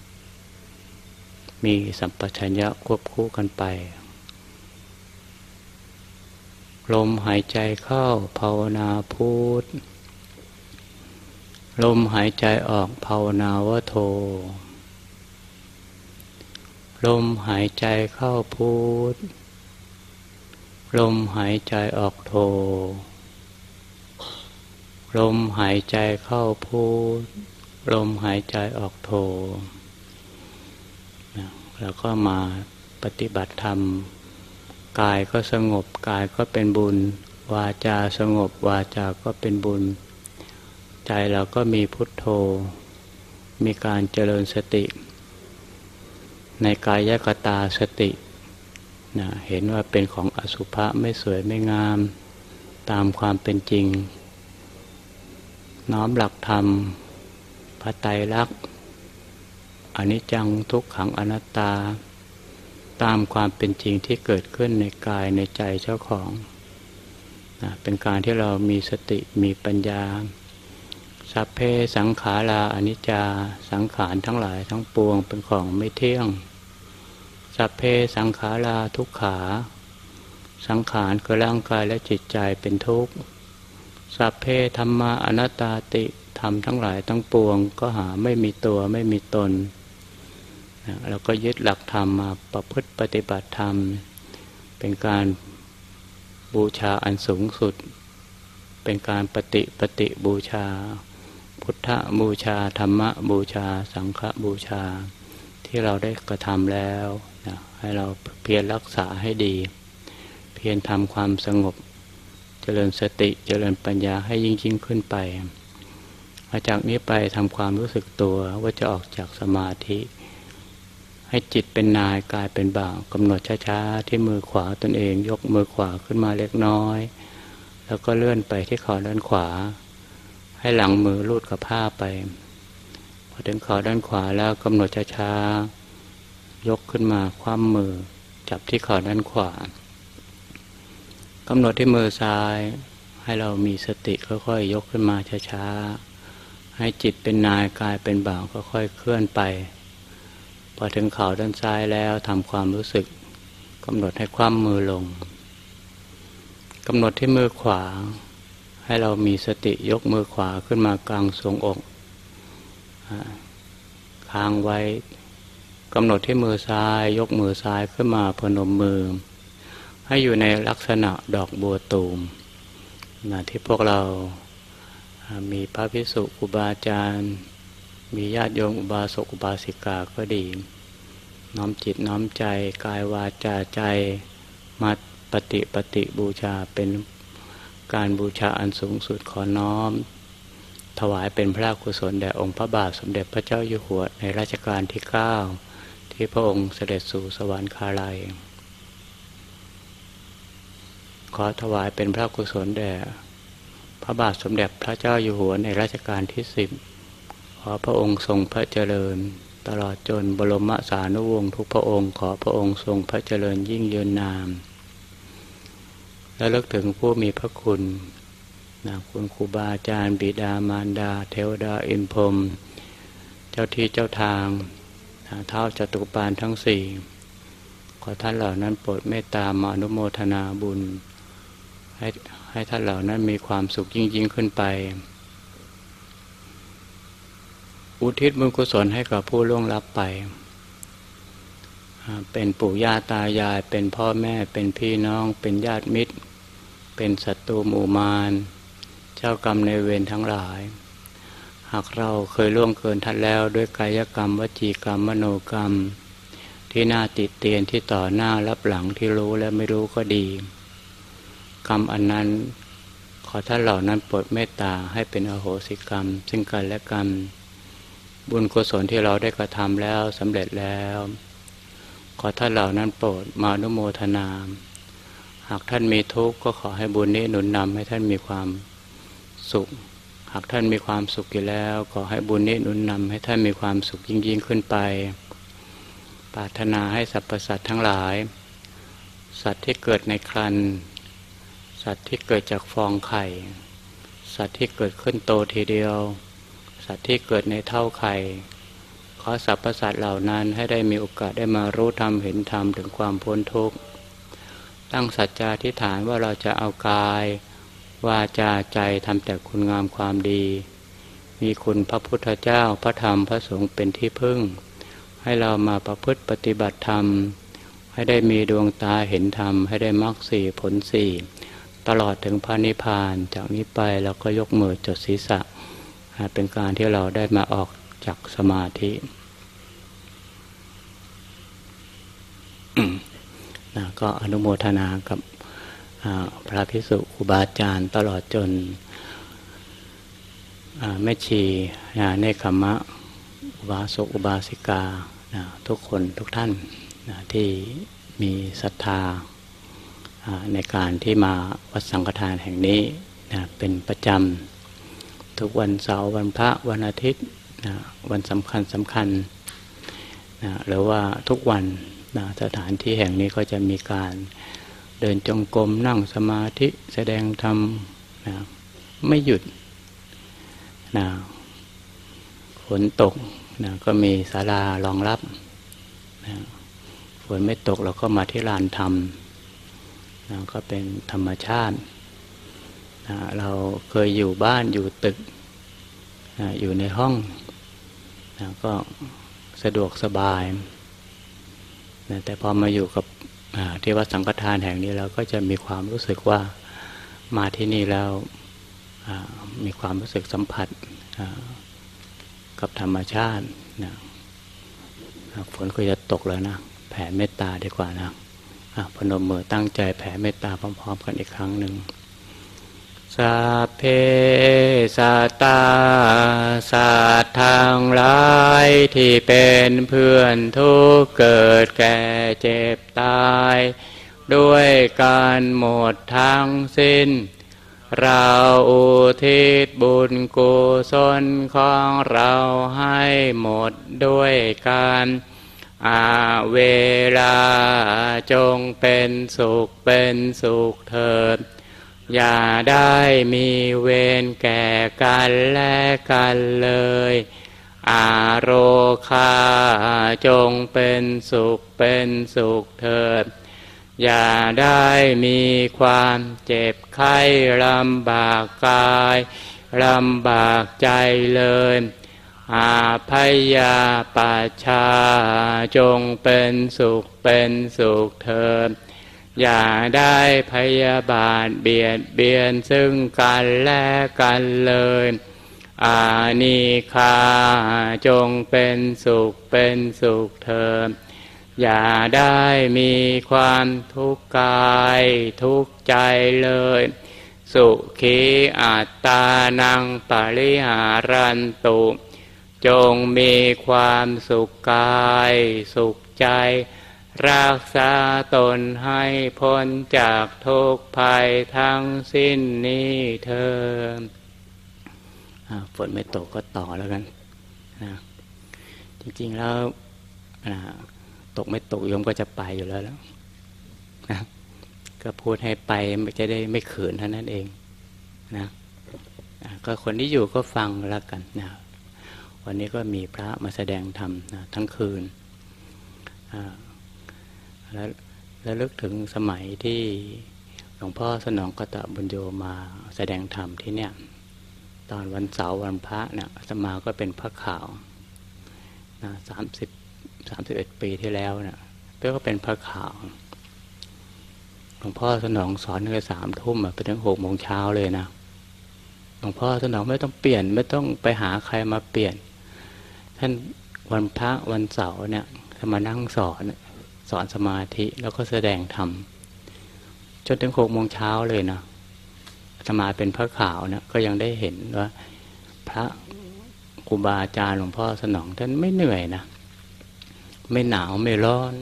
มีสัมปชัญญะควบคู่กันไปลมหายใจเข้าภาวนาพุทลมหายใจออกภาวนาวะโทลมหายใจเข้าพุทลมหายใจออกโทลมหายใจเข้าพุทลมหายใจออกโทแล้วก็มาปฏิบัติธรรมกายก็สงบกายก็เป็นบุญวาจาสงบวาจาก็เป็นบุญใจเราก็มีพุทโธมีการเจริญสติในกายคตาสตินะเห็นว่าเป็นของอสุภะไม่สวยไม่งามตามความเป็นจริงน้อมหลักธรรมพระไตรลักษณ์อนิจจังทุกขังอนัตตาตามความเป็นจริงที่เกิดขึ้นในกายในใจเจ้าของนะเป็นการที่เรามีสติมีปัญญาสัพเพสังขาราอนิจจาสังขารทั้งหลายทั้งปวงเป็นของไม่เที่ยงสัพเพสังขาราทุกขาสังขารคือร่างกายและจิตใจเป็นทุกข์สัพเพธัมมาอนัตตาติธรรมทั้งหลายทั้งปวงก็หาไม่มีตัวไม่มีตนเราก็ยึดหลักธรรมมาประพฤติปฏิบัติธรรมเป็นการบูชาอันสูงสุดเป็นการปฏิปฏิบูชาพุทธบูชาธรรมบูชาสังฆบูชาที่เราได้กระทำแล้วนะให้เราเพียรรักษาให้ดีเพียรทำความสงบเจริญสติเจริญปัญญาให้ยิ่งยิ่งขึ้นไปหลังจากนี้ไปทำความรู้สึกตัวว่าจะออกจากสมาธิให้จิตเป็นนายกายเป็นบ่าวกำหนดช้าๆที่มือขวาตนเองยกมือขวาขึ้นมาเล็กน้อยแล้วก็เลื่อนไปที่ขาด้านขวาให้หลังมือลูดกับผ้าไปพอถึงขาด้านขวาแล้วกำหนดช้าๆยกขึ้นมาคว่ำมือจับที่ขาด้านขวากำหนดที่มือซ้ายให้เรามีสติค่อยๆยกขึ้นมาช้าๆให้จิตเป็นนายกายเป็นบ่าวค่อยๆเคลื่อนไปพอถึงเข่าด้านซ้ายแล้วทำความรู้สึกกำหนดให้คว่ำมือลงกำหนดที่มือขวาให้เรามีสติยกมือขวาขึ้นมากลางทรวงอกค้างไว้กำหนดที่มือซ้ายยกมือซ้ายขึ้นมาพนมมือให้อยู่ในลักษณะดอกบัวตูมนะที่พวกเรามีพระภิกษุครูบาอาจารย์มีญาติโยมอุบาสกอุบาสิกาก็ดีน้อมจิตน้อมใจกายวาจาใจมาปฏิปฏิบูชาเป็นการบูชาอันสูงสุดขอน้อมถวายเป็นพระกุศลแด่องค์พระบาทสมเด็จพระเจ้าอยู่หัวในรัชกาลที่เก้าที่พระองค์เสด็จสู่สวรรคาลัยขอถวายเป็นพระกุศลแด่พระบาทสมเด็จพระเจ้าอยู่หัวในรัชกาลที่สิบขอพระองค์ทรงพระเจริญตลอดจนบรมสานุวงศ์ทุกพระองค์ขอพระองค์ทรงพระเจริญยิ่งยืนนามและเลิกถึงผู้มีพระคุณนะคุณครูบาอาจารย์บิดามารดาเทวดาอินพรหมเจ้าที่เจ้าทางเท้าจตุปาลทั้งสี่ขอท่านเหล่านั้นโปรดเมตตามาอนุโมทนาบุญให้ให้ท่านเหล่านั้นมีความสุขยิ่งยิ่งขึ้นไปอุทิศบุญกุศลให้กับผู้ล่วงลับไปเป็นปู่ย่าตายายเป็นพ่อแม่เป็นพี่น้องเป็นญาติมิตรเป็นศัตรูหมู่มารเจ้ากรรมในเวรทั้งหลายหากเราเคยล่วงเกินท่านแล้วด้วยกายกรรมวจีกรรมมโนกรรมที่น่าติเตียนที่ต่อหน้ารับหลังที่รู้และไม่รู้ก็ดีกรรมอันนั้นขอท่านเหล่านั้นโปรดเมตตาให้เป็นอโหสิกรรมซึ่งกันและกันบุญกุศลที่เราได้กระทำแล้วสำเร็จแล้วขอท่านเหล่านั้นโปรดมาอนุโมทนาหากท่านมีทุกข์ก็ขอให้บุญนี้หนุนนำให้ท่านมีความสุขหากท่านมีความสุขอยู่แล้วขอให้บุญนี้หนุนนำให้ท่านมีความสุขยิ่งยิ่งขึ้นไปปรารถนาให้สรรพสัตว์ทั้งหลายสัตว์ที่เกิดในครรภ์สัตว์ที่เกิดจากฟองไข่สัตว์ที่เกิดขึ้นโตทีเดียวสัตว์ที่เกิดในเท่าไข่ขอสรรพสัตว์เหล่านั้นให้ได้มีโอกาสได้มารู้ธรรมเห็นธรรมถึงความพ้นทุกข์ตั้งสัจจาธิษฐานว่าเราจะเอากายวาจาใจทำแต่คุณงามความดีมีคุณพระพุทธเจ้าพระธรรมพระสงฆ์เป็นที่พึ่งให้เรามาประพฤติปฏิบัติธรรมให้ได้มีดวงตาเห็นธรรมให้ได้มรรคสี่ผลสี่ตลอดถึงพระนิพพานจากนี้ไปเราก็ยกมือจดศีรษะเป็นการที่เราได้มาออกจากสมาธินะก็อนุโมทนากับพระภิกษุครูบาอาจารย์ตลอดจนแม่ชีเนคขมะอุบาสกอุบาสิกาทุกคนทุกท่านที่มีศรัทธาในการที่มาวัดสังฆทานแห่งนี้เป็นประจำทุกวันเสาร์วันพระวันอาทิตย์วันสำคัญสำคัญหรือว่าทุกวันสถานที่แห่งนี้ก็จะมีการเดินจงกรมนั่งสมาธิแสดงธรรมไม่หยุดนะฝนตกนะก็มีศาลารองรับนะฝนไม่ตกเราก็มาที่ลานธรรมนะก็เป็นธรรมชาตินะเราเคยอยู่บ้านอยู่ตึกนะอยู่ในห้องนะก็สะดวกสบายนะแต่พอมาอยู่กับที่วัดสังฆทานแห่งนี้เราก็จะมีความรู้สึกว่ามาที่นี่แล้วมีความรู้สึกสัมผัสกับธรรมชาตินะฝนก็จะตกแล้วนะแผ่เมตตาดีกว่านะพนมมือตั้งใจแผ่เมตตาพร้อมๆกันอีกครั้งหนึ่งสัพเพสัตตาสัตว์ทั้งหลายที่เป็นเพื่อนทุกข์เกิดแก่เจ็บตายด้วยกันหมดทั้งสิ้นเราอุทิศบุญกุศลของเราให้หมดด้วยกันอาเวลาจงเป็นสุขเป็นสุขเถิดอย่าได้มีเวรแก่กันและกันเลยอาโรคาจงเป็นสุขเป็นสุขเถิดอย่าได้มีความเจ็บไข้ลำบากกายลำบากใจเลยอาพยาปัชชาจงเป็นสุขเป็นสุขเถิดอย่าได้พยาบาทเบียดเบียนซึ่งกันและกันเลยอานิคาจงเป็นสุขเป็นสุขเถิดอย่าได้มีความทุกข์กายทุกข์ใจเลยสุขีอัตตานังปริหารันตุจงมีความสุขกายสุขใจรักษาตนให้พ้นจากทุกข์ภัยทั้งสิ้นนี้เถิดฝนไม่ตกก็ต่อแล้วกันนะจริงๆแล้วนะตกไม่ตกโยมก็จะไปอยู่แล้วแล้วนะก็พูดให้ไปมันจะได้ไม่เขินเท่านั้นเองนะก็คนที่อยู่ก็ฟังแล้วกันนะวันนี้ก็มีพระมาแสดงธรรมนะทั้งคืนแล้วแล้วลึกถึงสมัยที่หลวงพ่อสนองกตบุญโยมาแสดงธรรมที่เนี่ยตอนวันเสาร์วันพระเนี่ยอาตมาก็เป็นพระขาวนะสามสิบสามสิบเอ็ดปีที่แล้วเนี่ยเพื่อก็เป็นพระขาวหลวงพ่อสนองสอนตั้งแต่สามทุ่มไปถึงหกโมงเช้าเลยนะหลวงพ่อสนองไม่ต้องเปลี่ยนไม่ต้องไปหาใครมาเปลี่ยนท่านวันพระวันเสาร์เนี่ยท่านมานั่งสอนสอนสมาธิแล้วก็แสดงธรรมจนถึงหกโมงเช้าเลยนะอาตมาเป็นพระขาวนะก็ยังได้เห็นว่าพระครูบาอาจารย์หลวงพ่อสนองท่านไม่เหนื่อยนะไม่หนาวไม่ร้อน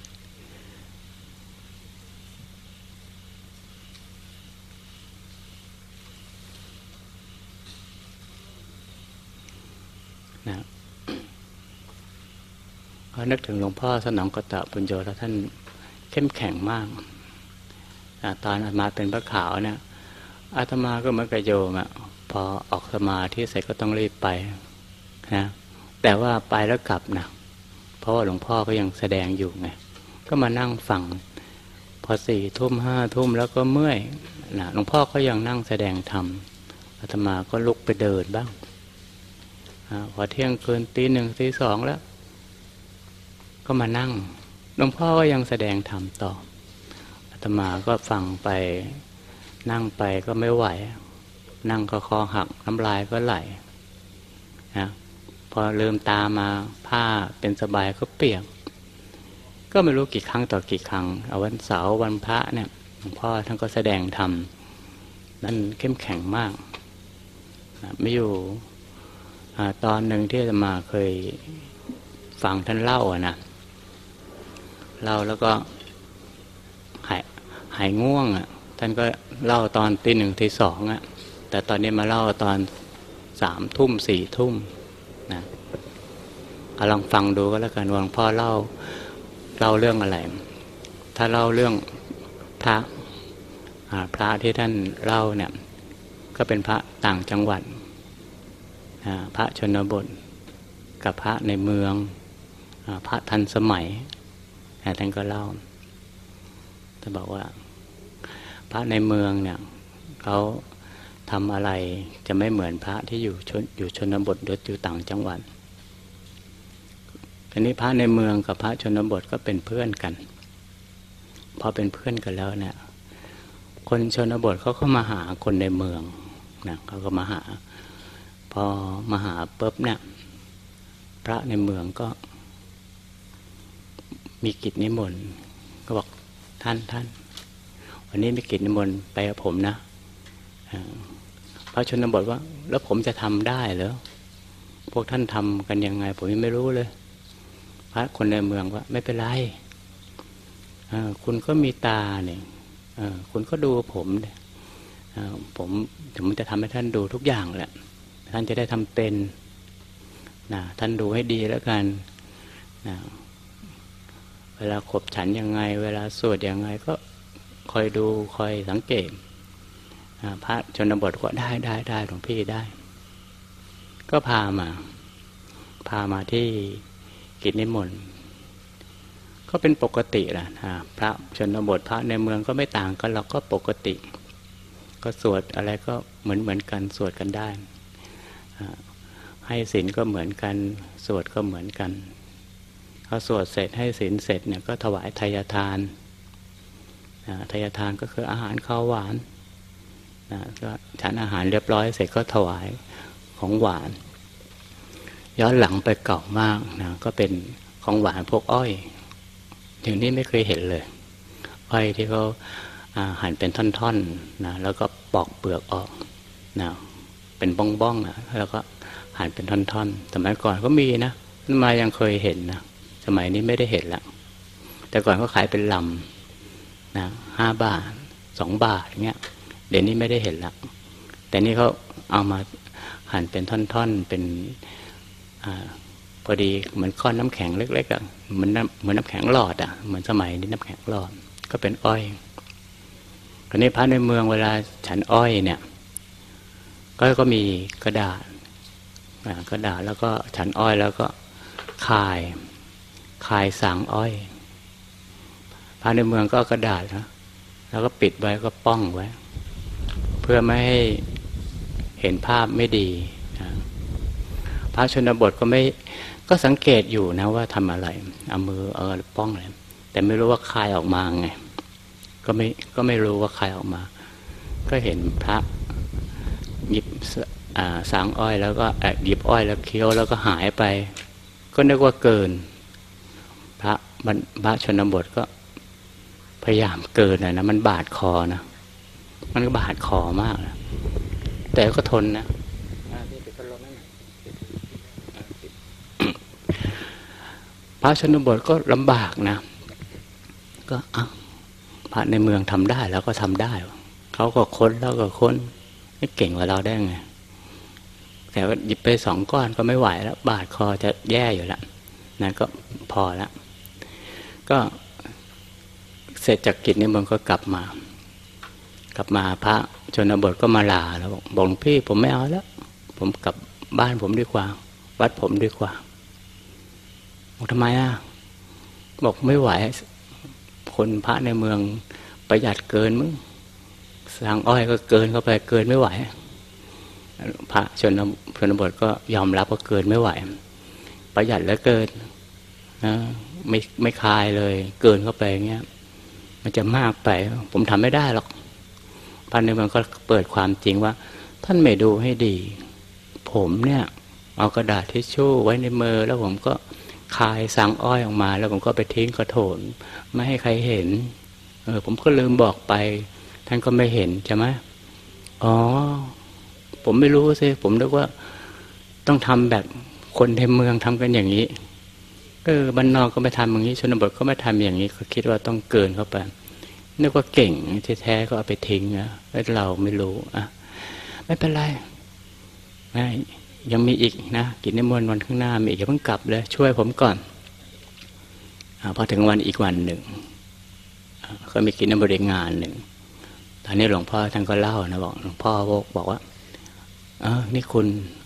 นะพอนึกถึงหลวงพ่อสนองกตบุญโยแล้วท่านเข้มแข็งมากตอนอาตมาเป็นพระขาวเนี่ยอาตมาก็เหมือนกับโยมอ่ะพอออกสมาธิเสร็จก็ต้องรีบไปนะแต่ว่าไปแล้วกลับนะเพราะว่าหลวงพ่อก็ยังแสดงอยู่ไงก็มานั่งฟังพอสี่ทุ่มห้าทุ่มแล้วก็เมื่อยนะหลวงพ่อก็ยังนั่งแสดงธรรมอาตมาก็ลุกไปเดินบ้างพอเที่ยงคืนตีหนึ่งตีสองแล้วก็มานั่งหลวงพ่อก็ยังแสดงธรรมต่ออาตมาก็ฟังไปนั่งไปก็ไม่ไหวนั่งก็คอหักน้ำลายก็ไหลนะพอลืมตามาผ้าเป็นสบายก็เปียกก็ไม่รู้กี่ครั้งต่อกี่ครั้งเอาวันเสาร์วันพระเนี่ยหลวงพ่อท่านก็แสดงธรรมนั่นเข้มแข็งมากนะไม่อยู่ตอนหนึ่งที่อาตมาเคยฟังท่านเล่าอ่ะนะเล่าแล้วก็หายหายง่วงอ่ะท่านก็เล่าตอนตีหนึ่งตีสองอ่ะแต่ตอนนี้มาเล่าตอนสามทุ่มสี่ทุ่มนะเอาลองฟังดูก็แล้วกันว่าหลวงพ่อเล่าเล่าเรื่องอะไรถ้าเล่าเรื่องพระพระที่ท่านเล่าเนี่ยก็เป็นพระต่างจังหวัดพระชนบทกับพระในเมืองพระทันสมัยท่านก็เล่าท่านบอกว่าพระในเมืองเนี่ยเขาทำอะไรจะไม่เหมือนพระที่อยู่ชนอยู่ชนบทหรืออยู่ต่างจังหวัดทีนี้พระในเมืองกับพระชนบทก็เป็นเพื่อนกันพอเป็นเพื่อนกันแล้วเนี่ยคนชนบทเขาก็มาหาคนในเมืองนะเขาก็มาหาพอมาหาปุ๊บเนี่ยพระในเมืองก็มีกิจนิมนต์ก็บอกท่านท่านวันนี้มีกิจนิมนต์ไปกับผมนะพระชนบทว่าแล้วผมจะทำได้เหรอพวกท่านทำกันยังไงผมยังไม่รู้เลยพระคนในเมืองว่าไม่เป็นไรคุณก็มีตาเนี่ยคุณก็ดูผมเนี่ยผมผมจะทำให้ท่านดูทุกอย่างแหละท่านจะได้ทำเป็นนะท่านดูให้ดีแล้วกันนะเวลาขบฉันยังไงเวลาสวดยังไงก็คอยดูคอยสังเกตพระชนบทก็ได้ได้ได้หลวงพี่ได้ก็พามาพามาที่กิจนิมนต์ก็เป็นปกติแหละพระชนบทพระในเมืองก็ไม่ต่างกันหรอกก็ปกติก็สวดอะไรก็เหมือนเหมือนกันสวดกันได้ให้ศีลก็เหมือนกันสวดก็เหมือนกันเขาสวดเสร็จให้ศีลเสร็จเนี่ยก็ถวายทายทานทายทานก็คืออาหารข้าวหวานก็ฉันอาหารเรียบร้อยเสร็จก็ถวายของหวานย้อนหลังไปเก่ามากนะก็เป็นของหวานพวกอ้อยเดี๋ยวนี้ไม่เคยเห็นเลยอ้อยที่เขาหั่นเป็นท่อนๆนะแล้วก็ปอกเปลือกออกนะเป็นบ้องๆนะแล้วก็หั่นเป็นท่อนๆสมัยก่อนก็มีนะมายังเคยเห็นนะสมัยนี้ไม่ได้เห็นละแต่ก่อนก็ขายเป็นลำนะห้าบาทสองบาทอย่างเงี้ยเดี๋ยวนี้ไม่ได้เห็นละแต่นี่เขาเอามาหั่นเป็นท่อนๆเป็นอ่าพอดีเหมือนก้อนน้ำแข็งเล็กๆอ่ะเหมือนน้ำเหมือนน้ำแข็งหลอดอ่ะเหมือนสมัยนี้น้ำแข็งหลอดก็เป็นอ้อยคราวนี้พระในเมืองเวลาฉันอ้อยเนี่ยก็ก็มีกระดาษกระดาษแล้วก็ฉันอ้อยแล้วก็คายคายสางอ้อยพระในเมืองก็กระดาษนะแล้วก็ปิดไว้ก็ป้องไว้เพื่อไม่ให้เห็นภาพไม่ดีนะพระชนบทก็ไม่ก็สังเกตอยู่นะว่าทำอะไรเอามือเอาป้องอะไรแต่ไม่รู้ว่าคายออกมาไงก็ไม่ก็ไม่รู้ว่าคายออกมาก็เห็นพระหยิบสางอ้อยแล้วก็หยิบอ้อยแล้วเคี้ยวแล้วก็หายไปก็นึกว่าเกินพระพระชนบทก็พยายามเกินนะมันบาดคอนะมันก็บาดคอมากนะแต่ก็ทนนะพระชนบทก็ลำบากนะก็อ่ะพระในเมืองทำได้แล้วก็ทำได้เขาก็ค้นแล้วก็ค้นไม่เก่งกว่าเราได้ไงแต่ว่าหยิบไปสองก้อนก็ไม่ไหวแล้วบาดคอจะแย่อยู่แล้วนั่นก็พอแล้วก็เสร็จจากกิจนิมนต์ก็กลับมากลับมาพระชนบทก็มาลาแล้วบอกบอกพี่ผมไม่เอาแล้วผมกลับบ้านผมดีกว่าวัดผมดีกว่าบอกทำไมอ่ะบอกไม่ไหวคนพระในเมืองประหยัดเกินมึงสางอ้อยก็เกินเข้าไปเกินไม่ไหวพระชนชนบทก็ยอมรับว่าเกินไม่ไหวประหยัดแล้วเกินนะไม่ไม่คายเลยเกินเข้าไปอย่างเงี้ยมันจะมากไปผมทำไม่ได้หรอกพระในเมืองก็เปิดความจริงว่าท่านไม่ดูให้ดีผมเนี่ยเอากระดาษทิชชู่ไว้ในมือแล้วผมก็คายสางอ้อยออกมาแล้วผมก็ไปทิ้งกระโถนไม่ให้ใครเห็นเออผมก็ลืมบอกไปท่านก็ไม่เห็นใช่ไหมอ๋อผมไม่รู้สิผมนึกว่าต้องทำแบบคนในเมืองทำกันอย่างนี้เออบ้านนอกก็ไม่ทำอย่างนี้ชนบทก็ไม่ทำอย่างนี้ก็คิดว่าต้องเกินเข้าไปนึกว่าเก่งแท้ๆก็เอาไปทิ้งนะแล้วเราไม่รู้อ่ะไม่เป็นไรไม่ยังมีอีกนะกิจนิมนต์วันข้างหน้ามีอีกอย่าเพิ่งกลับเลยช่วยผมก่อนอพอถึงวันอีกวันหนึ่งก็มีกิจนิมนต์อีกงานหนึ่งตอนนี้หลวงพ่อท่านก็เล่านะบอกหลวงพ่อบอกว่าเออนี่คุณ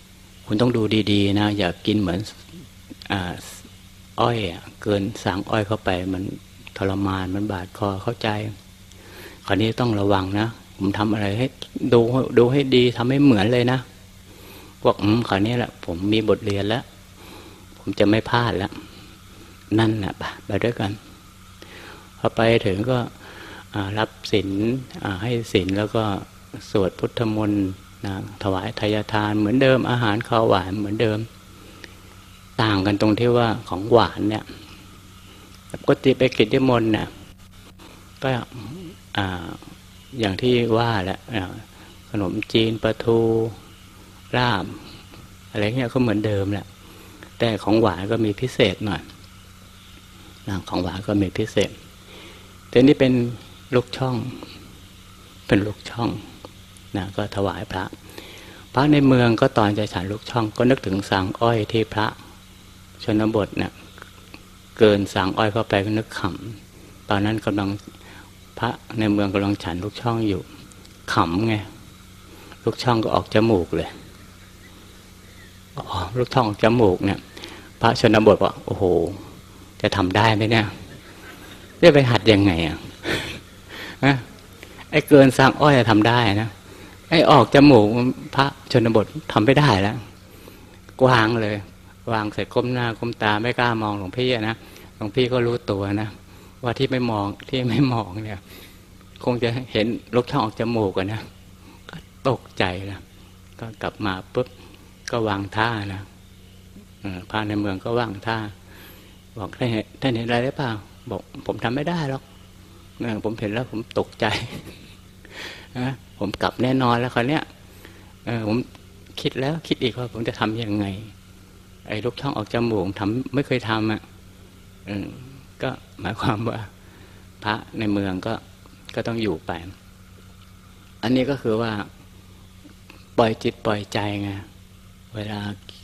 คุณต้องดูดีๆนะอย่ากินเหมือนอ่าอ้อยเกินสางอ้อยเข้าไปมันทรมานมันบาดคอเข้าใจคราวนี้ต้องระวังนะผมทำอะไรให้ดูดูให้ดีทำให้เหมือนเลยนะพวกอืมคราวนี้แหละผมมีบทเรียนแล้วผมจะไม่พลาดแล้วนั่นแหละไปด้วยกันพอไปถึงก็รับศีลให้ศีลแล้วก็สวดพุทธมนต์ถวายทายทานเหมือนเดิมอาหารข้าวหวานเหมือนเดิมต่างกันตรงที่ว่าของหวานเนี่ยปกติไปกิจนิมนต์เนี่ยก็อ่าอย่างที่ว่าแหละขนมจีนปลาทูลาบอะไรเงี้ยก็เหมือนเดิมแหละแต่ของหวานก็มีพิเศษหน่อยของหวานก็มีพิเศษแต่นี่เป็นลูกช่องเป็นลูกช่องนะก็ถวายพระพระในเมืองก็ตอนจะฉันลูกช่องก็นึกถึงสางอ้อยที่พระชนบทเนี่ยเกินสางอ้อยเข้าไปก็นึกขำตอนนั้นกำลังพระในเมืองกำลังฉันลูกช่องอยู่ขำไงลูกช่องก็ออกจมูกเลยอ๋อลูกช่องออกจมูกเนี่ยพระชนบทบอกโอ้โหจะทำได้ไหมเนี่ยจะไปหัดยังไงอ่ะไอ้เกินสางอ้อยทำได้นะไอ้ออกจมูกพระชนบททำไม่ได้แล้ววางเลยวางใส่ก้มหน้าก้มตาไม่กล้ามองหลวงพี่นะหลวงพี่ก็รู้ตัวนะว่าที่ไม่มองที่ไม่มองเนี่ยคงจะเห็นลูกช่องออกจมูกกันนะก็ตกใจนะก็กลับมาปุ๊บก็วางท่านะพระในเมืองก็วางท่าบอกท่านเห็นท่านเห็นอะไรหรือเปล่าบอกผมทำไม่ได้หรอกผมเห็นแล้วผมตกใจนะผมกลับแน่นอนแล้วคราวเนี้ยผมคิดแล้วคิดอีกว่าผมจะทำยังไงไอ้ลูกช่องออกจมูกทำไม่เคยทำอ่ะก็หมายความว่าพระในเมืองก็ก็ต้องอยู่ไปอันนี้ก็คือว่าปล่อยจิตปล่อยใจไงเวลา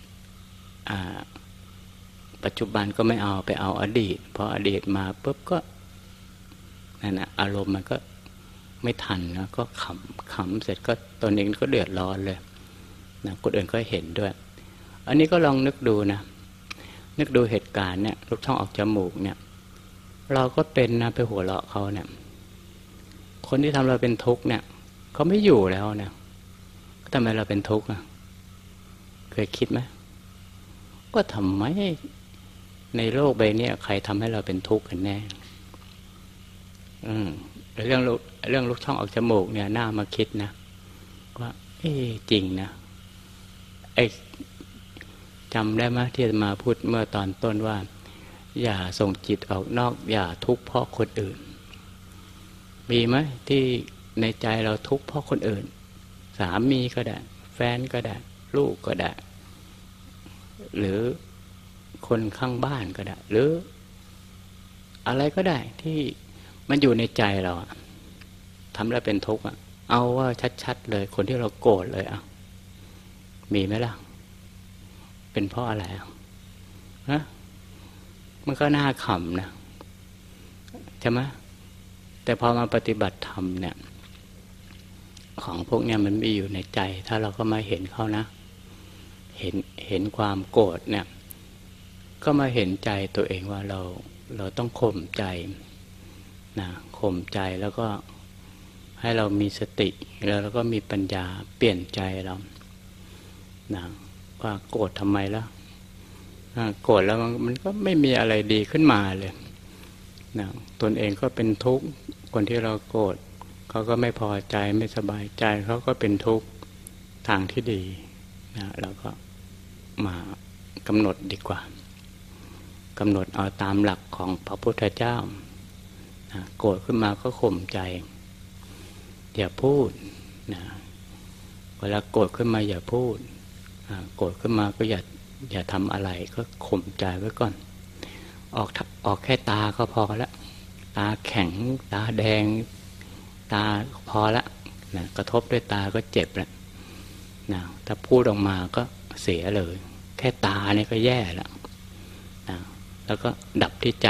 ปัจจุบันก็ไม่เอาไปเอาอดีตพออดีตมาปุ๊บก็นั่นนะอารมณ์มันก็ไม่ทันนะก็ขำขำเสร็จก็ตนเองก็เดือดร้อนเลยนะคนอื่นก็เห็นด้วยอันนี้ก็ลองนึกดูนะนึกดูเหตุการณ์เนี่ยลูกช่องออกจมูกเนี่ยเราก็เป็นนะไปหัวเราะเขาเนี่ยคนที่ทำเราเป็นทุกข์เนี่ยเขาไม่อยู่แล้วเนี่ยทำไมเราเป็นทุกข์อ่ะเคยคิดไหมว่าทำไมในโลกใบนี้ใครทำให้เราเป็นทุกข์กันแน่อืมเรื่องเรื่องลูกช่องออกจมูกเนี่ยน่ามาคิดนะว่าเอ๊ะจริงนะไอ้จำได้ไหมที่มาพูดเมื่อตอนต้นว่าอย่าส่งจิตออกนอกอย่าทุกข์เพราะคนอื่นมีไหมที่ในใจเราทุกข์เพราะคนอื่นสามีก็ได้แฟนก็ได้ลูกก็ได้หรือคนข้างบ้านก็ได้หรืออะไรก็ได้ที่มันอยู่ในใจเราทำแล้วเป็นทุกข์เอาว่าชัดๆเลยคนที่เราโกรธเลยอ่ะมีไหมล่ะเป็นเพราะอะไรอ่ะฮะมันก็น่าขำนะใช่ไหมแต่พอมาปฏิบัติธรรมเนี่ยของพวกเนี้ยมันมีอยู่ในใจถ้าเราก็มาเห็นเขานะเห็นเห็นความโกรธเนี่ยก็มาเห็นใจตัวเองว่าเราเราต้องข่มใจนะข่มใจแล้วก็ให้เรามีสติแล้วเราก็มีปัญญาเปลี่ยนใจเรานะว่าโกรธทำไมแล้วโกรธแล้วมันก็ไม่มีอะไรดีขึ้นมาเลยนะตนเองก็เป็นทุกข์คนที่เราโกรธเขาก็ไม่พอใจไม่สบายใจเขาก็เป็นทุกข์ทางที่ดีนะเราก็มากำหนดดีกว่ากำหนดเอาตามหลักของพระพุทธเจ้านะโกรธขึ้นมาก็ข่มใจอย่าพูดนะเวลาโกรธขึ้นมาอย่าพูดโกรธขึ้นมาก็อย่าอย่าทำอะไรก็ข่มใจไว้ก่อนออกออกแค่ตาก็พอละตาแข็งตาแดงตาพอละนะกระทบด้วยตาก็เจ็บแล้วนะถ้าพูดออกมาก็เสียเลยแค่ตาเนี่ยก็แย่แล้วนะแล้วก็ดับที่ใจ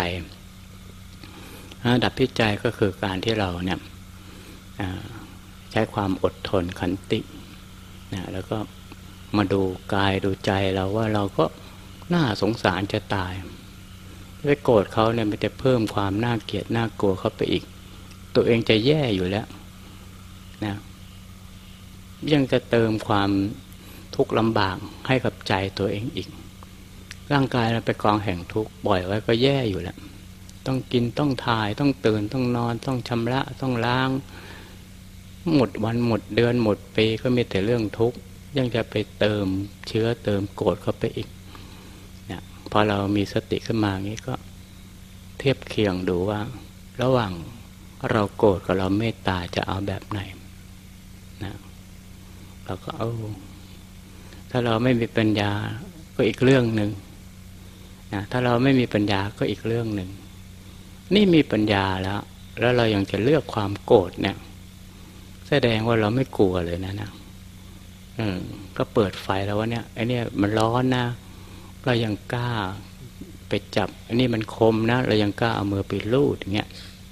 ดับที่ใจก็คือการที่เราเนี่ยใช้ความอดทนขันตินะแล้วก็มาดูกายดูใจเราว่าเราก็น่าสงสารจะตายไปโกรธเขาเนี่ยมันจะเพิ่มความน่าเกลียดน่ากลัวเข้าไปอีกตัวเองจะแย่อยู่แล้วนะยังจะเติมความทุกข์ลำบากให้กับใจตัวเองอีกร่างกายเราไปกองแห่งทุกข์บ่อยไว้ก็แย่อยู่แล้วต้องกินต้องถ่ายต้องตื่นต้องนอนต้องชำระต้องล้างหมดวันหมดเดือนหมดปีก็มีแต่เรื่องทุกข์ยังจะไปเติมเชื้อเติมโกรธเข้าไปอีกเนี่ยพอเรามีสติขึ้นมาอย่างนี้ก็เทียบเคียงดูว่าระหว่างเราโกรธกับเราเมตตาจะเอาแบบไหนนะเราก็เอาถ้าเราไม่มีปัญญาก็อีกเรื่องหนึ่งนะถ้าเราไม่มีปัญญาก็อีกเรื่องหนึ่งนี่มีปัญญาแล้วแล้วเรายังจะเลือกความโกรธเนี่ยแสดงว่าเราไม่กลัวเลยนะนะอืมก็เปิดไฟแล้วว่าเนี่ยไอ้นี่มันร้อนนะเรายังกล้าไปจับไอ้นี่มันคมนะเรายังกล้าเอามือไปลูดอย่างเงี้ย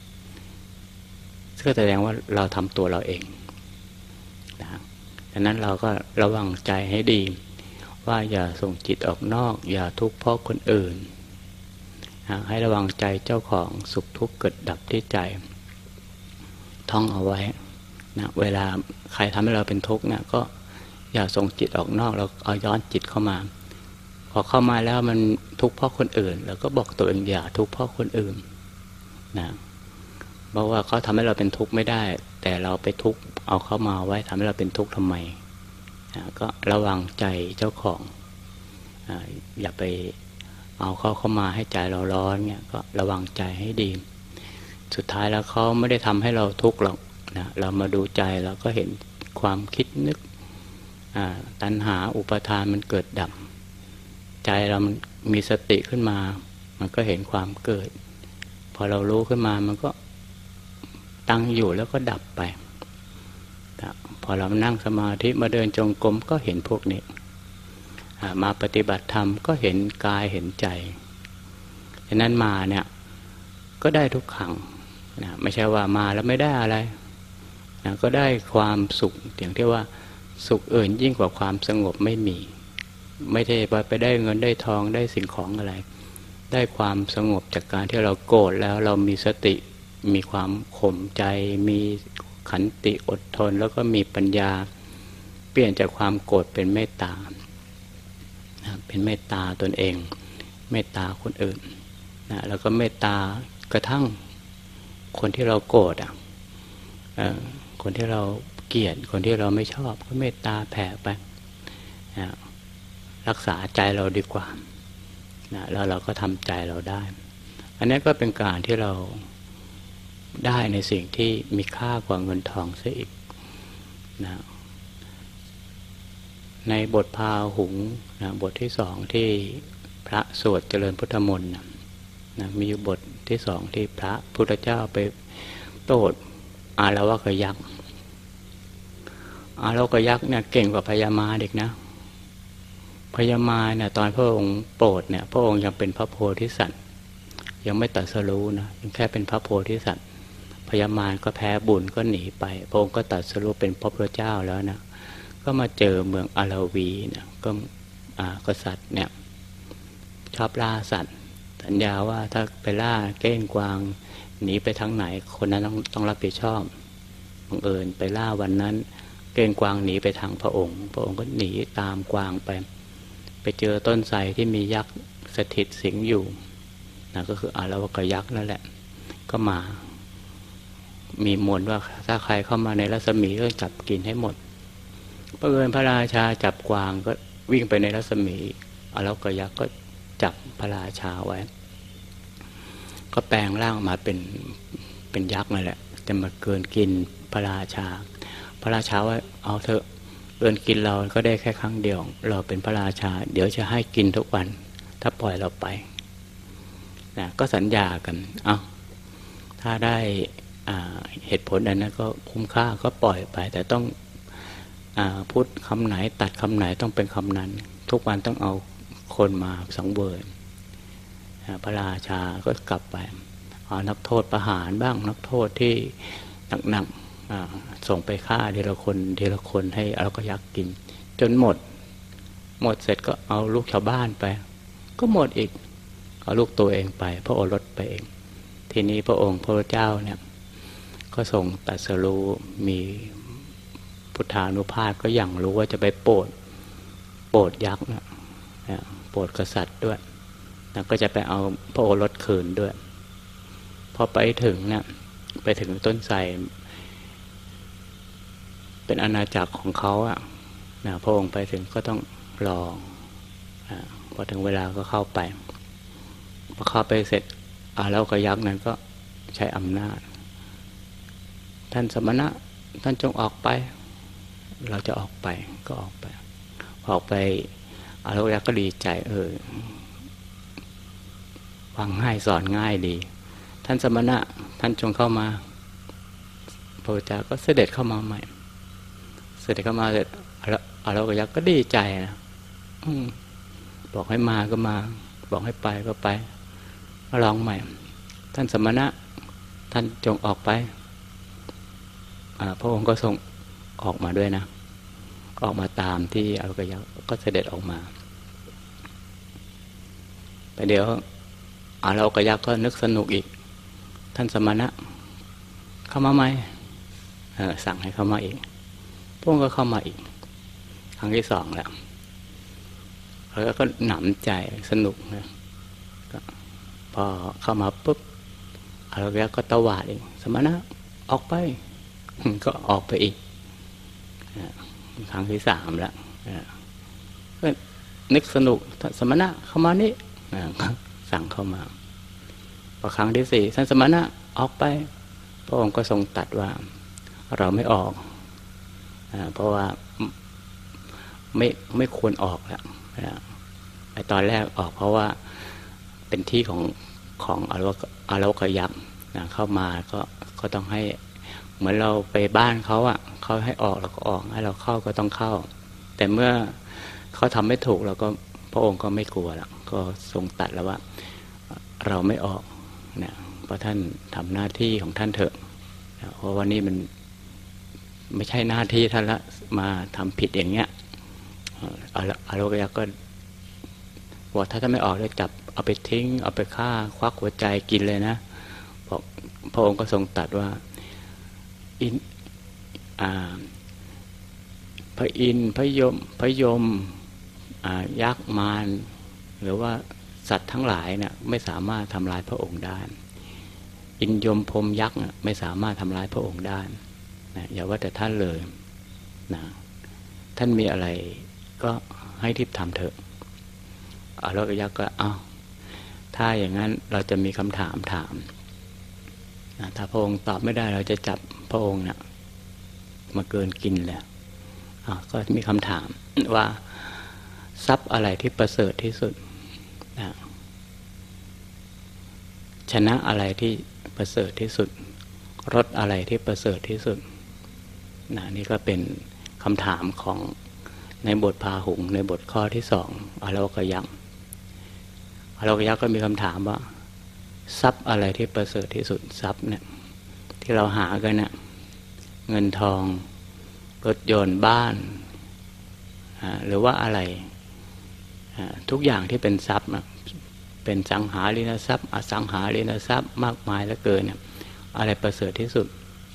ก็แสดงว่าเราทำตัวเราเองนะดังนั้นเราก็ระวังใจให้ดีว่าอย่าส่งจิตออกนอกอย่าทุกข์เพราะคนอื่นนะให้ระวังใจเจ้าของสุขทุกข์เกิดดับที่ใจท่องเอาไว้นะเวลาใครทำให้เราเป็นทุกข์นะก็อย่าส่งจิตออกนอกเราเอาย้อนจิตเข้ามาพอเข้ามาแล้วมันทุกข์เพราะคนอื่นเราก็บอกตัวเองอย่าทุกข์เพราะคนอื่นนะเพราะว่าเขาทำให้เราเป็นทุกข์ไม่ได้แต่เราไปทุกข์เอาเข้ามาไว้ทำให้เราเป็นทุกข์ทำไมนะก็ระวังใจเจ้าของอ่าอย่าไปเอาเขาเข้ามาให้ใจเราร้อนเนี่ยก็ระวังใจให้ดีสุดท้ายแล้วเขาไม่ได้ทำให้เราทุกข์หรอกนะเรามาดูใจเราก็เห็นความคิดนึกตัณหาอุปทานมันเกิดดับใจเรามันมีสติขึ้นมามันก็เห็นความเกิดพอเรารู้ขึ้นมามันก็ตั้งอยู่แล้วก็ดับไปพอเรานั่งสมาธิมาเดินจงกรมก็เห็นพวกนี้มาปฏิบัติธรรมก็เห็นกายเห็นใจฉะนั้นมาเนี่ยก็ได้ทุกขังนะไม่ใช่ว่ามาแล้วไม่ได้อะไรนะก็ได้ความสุขอย่างที่ว่าสุขอื่นยิ่งกว่าความสงบไม่มีไม่ได้ไปได้เงินได้ทองได้สิ่งของอะไรได้ความสงบจากการที่เราโกรธแล้วเรามีสติมีความข่มใจมีขันติอดทนแล้วก็มีปัญญาเปลี่ยนจากความโกรธเป็นเมตตาเป็นเมตตาตนเองเมตตาคนอื่นนะแล้วก็เมตตากระทั่งคนที่เราโกรธอ่ะคนที่เราเกลียดคนที่เราไม่ชอบก็เมตตาแผ่ไปนะรักษาใจเราดีกว่านะแล้วเราก็ทำใจเราได้อันนี้ก็เป็นการที่เราได้ในสิ่งที่มีค่ากว่าเงินทองซะอีกนะในบทพาหุงนะบทที่สองที่พระสวดเจริญพุทธมนต์นะนะมีบทที่สองที่พระพุทธเจ้าไปโปรดอาละวะกยักษ์อาละวะกยักษ์เนี่ยเก่งกว่าพญามาเด็กนะพญามาเนี่ยตอนพระองค์โปรดเนี่ยพระองค์ยังเป็นพระโพธิสัตว์ยังไม่ตรัสรู้นะยังแค่เป็นพระโพธิสัตว์พญามารก็แพ้บุญก็หนีไปพระองค์ก็ตรัสรู้เป็นพระพุทธเจ้าแล้วนะก็มาเจอเมืองอาราวีเนี่ยก็อ่ากษัตริย์เนี่ยชอบล่าสัตว์สัญญาว่าถ้าไปล่าเก้งกวางหนีไปทางไหนคนนั้นต้องต้องรับผิดชอบบังเอิญไปล่าวันนั้นเก้งกวางหนีไปทางพระองค์พระองค์ก็หนีตามกวางไปไปเจอต้นไทรที่มียักษ์สถิตสิงอยู่นะก็คืออาละวะกยักษ์นั่นแหละก็มามีมนต์ว่าถ้าใครเข้ามาในรัศมีก็จับกินให้หมดบังเอิญพระราชาจับกวางก็วิ่งไปในรัศมีอาละวะกยักษ์ก็จับพระราชาไว้ก็แปลงร่างมาเป็นเป็นยักษ์นั่นแหละจะมาเกินกินพระราชาพระราชาว่าเอาเถอะเกินกินเราก็ได้แค่ครั้งเดียวเราเป็นพระราชาเดี๋ยวจะให้กินทุกวันถ้าปล่อยเราไปนะก็สัญญากันเอาถ้าได้เหตุผลอันนั้นก็คุ้มค่าก็ปล่อยไปแต่ต้องพูดคำไหนตัดคำไหนต้องเป็นคำนั้นทุกวันต้องเอาคนมาสังเวยพระราชาก็กลับไปเอานักโทษประหารบ้างนักโทษที่หนักๆส่งไปฆ่าทีละคนทีละคนให้อาละวะกยักษ์กินจนหมดหมดเสร็จก็เอาลูกชาวบ้านไปก็หมดอีกเอาลูกตัวเองไปพระโอรสไปเองทีนี้พระองค์พระเจ้าเนี่ยก็ทรงตรัสรู้มีพุทธานุภาพก็อย่างรู้ว่าจะไปโปรดโปรดยักษ์นะโปรดกษัตริย์ด้วยแล้วก็จะไปเอาพระโอรสคืนด้วยพอไปถึงเนี่ยไปถึงต้นไทรเป็นอาณาจักรของเขาอ่ะนะพระองค์ไปถึงก็ต้องรอพอถึงเวลาก็เข้าไปพอเข้าไปเสร็จอาแล้วก็ยักษ์นั้นก็ใช้อำนาจท่านสมณะท่านจงออกไปเราจะออกไปก็ออกไปออกไปอาแล้วยักษ์ก็ดีใจเออฟังง่ายสอนง่ายดีท่านสมณะท่านจงเข้ามาพระพุทธเจ้าก็เสด็จเข้ามาใหม่เสด็จเข้ามาเสร็จอาแล้วยักษ์ก็ดีใจนะบอกให้มาก็มาบอกให้ไปก็ไปลองใหม่ท่านสมณะท่านจงออกไปพระองค์ก็ทรงออกมาด้วยนะออกมาตามที่อาโลกยักษ์ก็เสด็จออกมาไปเดี๋ยวอาโลกยักษ์ก็นึกสนุกอีกท่านสมณะเข้ามาไหมสั่งให้เข้ามาอีกพระองค์ก็เข้ามาอีกครั้งที่สองแล้วแล้วก็หนำใจสนุกนะพอเข้ามาปุ๊บอาโลกยักษ์ก็ตวาดอีกสมณะออกไปก็ออกไปอีกครั้งที่สามแล้วก็นึกสนุกสมณะเข้ามานี่สั่งเข้ามาพอครั้งที่สี่ท่านสมณะออกไปพระองค์ก็ทรงตรัสว่าเราไม่ออกเพราะว่าไม่ไม่ควรออกแล้วไอ้ตอนแรกออกเพราะว่าเป็นที่ของของอาโลกอาโลกยักษ์เข้ามาก็ก็ต้องให้เหมือนเราไปบ้านเขาอ่ะเขาให้ออกเราก็ออกให้เราเข้าก็ต้องเข้าแต่เมื่อเขาทำไม่ถูกเราก็พระองค์ก็ไม่กลัวแล้วก็ทรงตรัสแล้วว่าเราไม่ออกเนี่ยเพราะท่านทำหน้าที่ของท่านเถอะเพราะว่านี่มันไม่ใช่หน้าที่ท่านละมาทำผิดอย่างเงี้ยอาโลกยักษ์ก็บอกถ้าท่านไม่ออกจะจับเอาไปทิ้งเอาไปฆ่าควักหัวใจกินเลยนะบอกพระองค์ก็ทรงตรัสว่าอินพระอินทร์พระยมพระยมยักษ์มารหรือว่าสัตว์ทั้งหลายเนี่ยไม่สามารถทำลายพระองค์ได้อินยมพรหมยักษ์ไม่สามารถทำลายพระองค์ได้นะอย่าว่าแต่ท่านเลยนะท่านมีอะไรก็ให้ทิพย์ทำเถอะอาโลกยักษ์ก็อ้าวถ้าอย่างนั้นเราจะมีคำถามถามถ้าพระองค์ตอบไม่ได้เราจะจับพระองค์เนี่ยมาเกินกินเลยก็มีคำถามว่าทรัพย์อะไรที่ประเสริฐที่สุดชนะอะไรที่ประเสริฐที่สุดรสอะไรที่ประเสริฐที่สุดนะนี่ก็เป็นคำถามของในบทพาหุงในบทข้อที่สองอาโลกยักษ์อาโลกยักษ์ก็มีคำถามว่าทรัพย์อะไรที่ประเสริฐที่สุดทรัพย์เนี่ยที่เราหากันเนี่ยเงินทองรถยนต์บ้านหรือว่าอะไรทุกอย่างที่เป็นทรัพย์เป็นสังหาริมทรัพย์อสังหาริมทรัพย์มากมายเหลือเกินเนี่ยอะไรประเสริฐที่สุด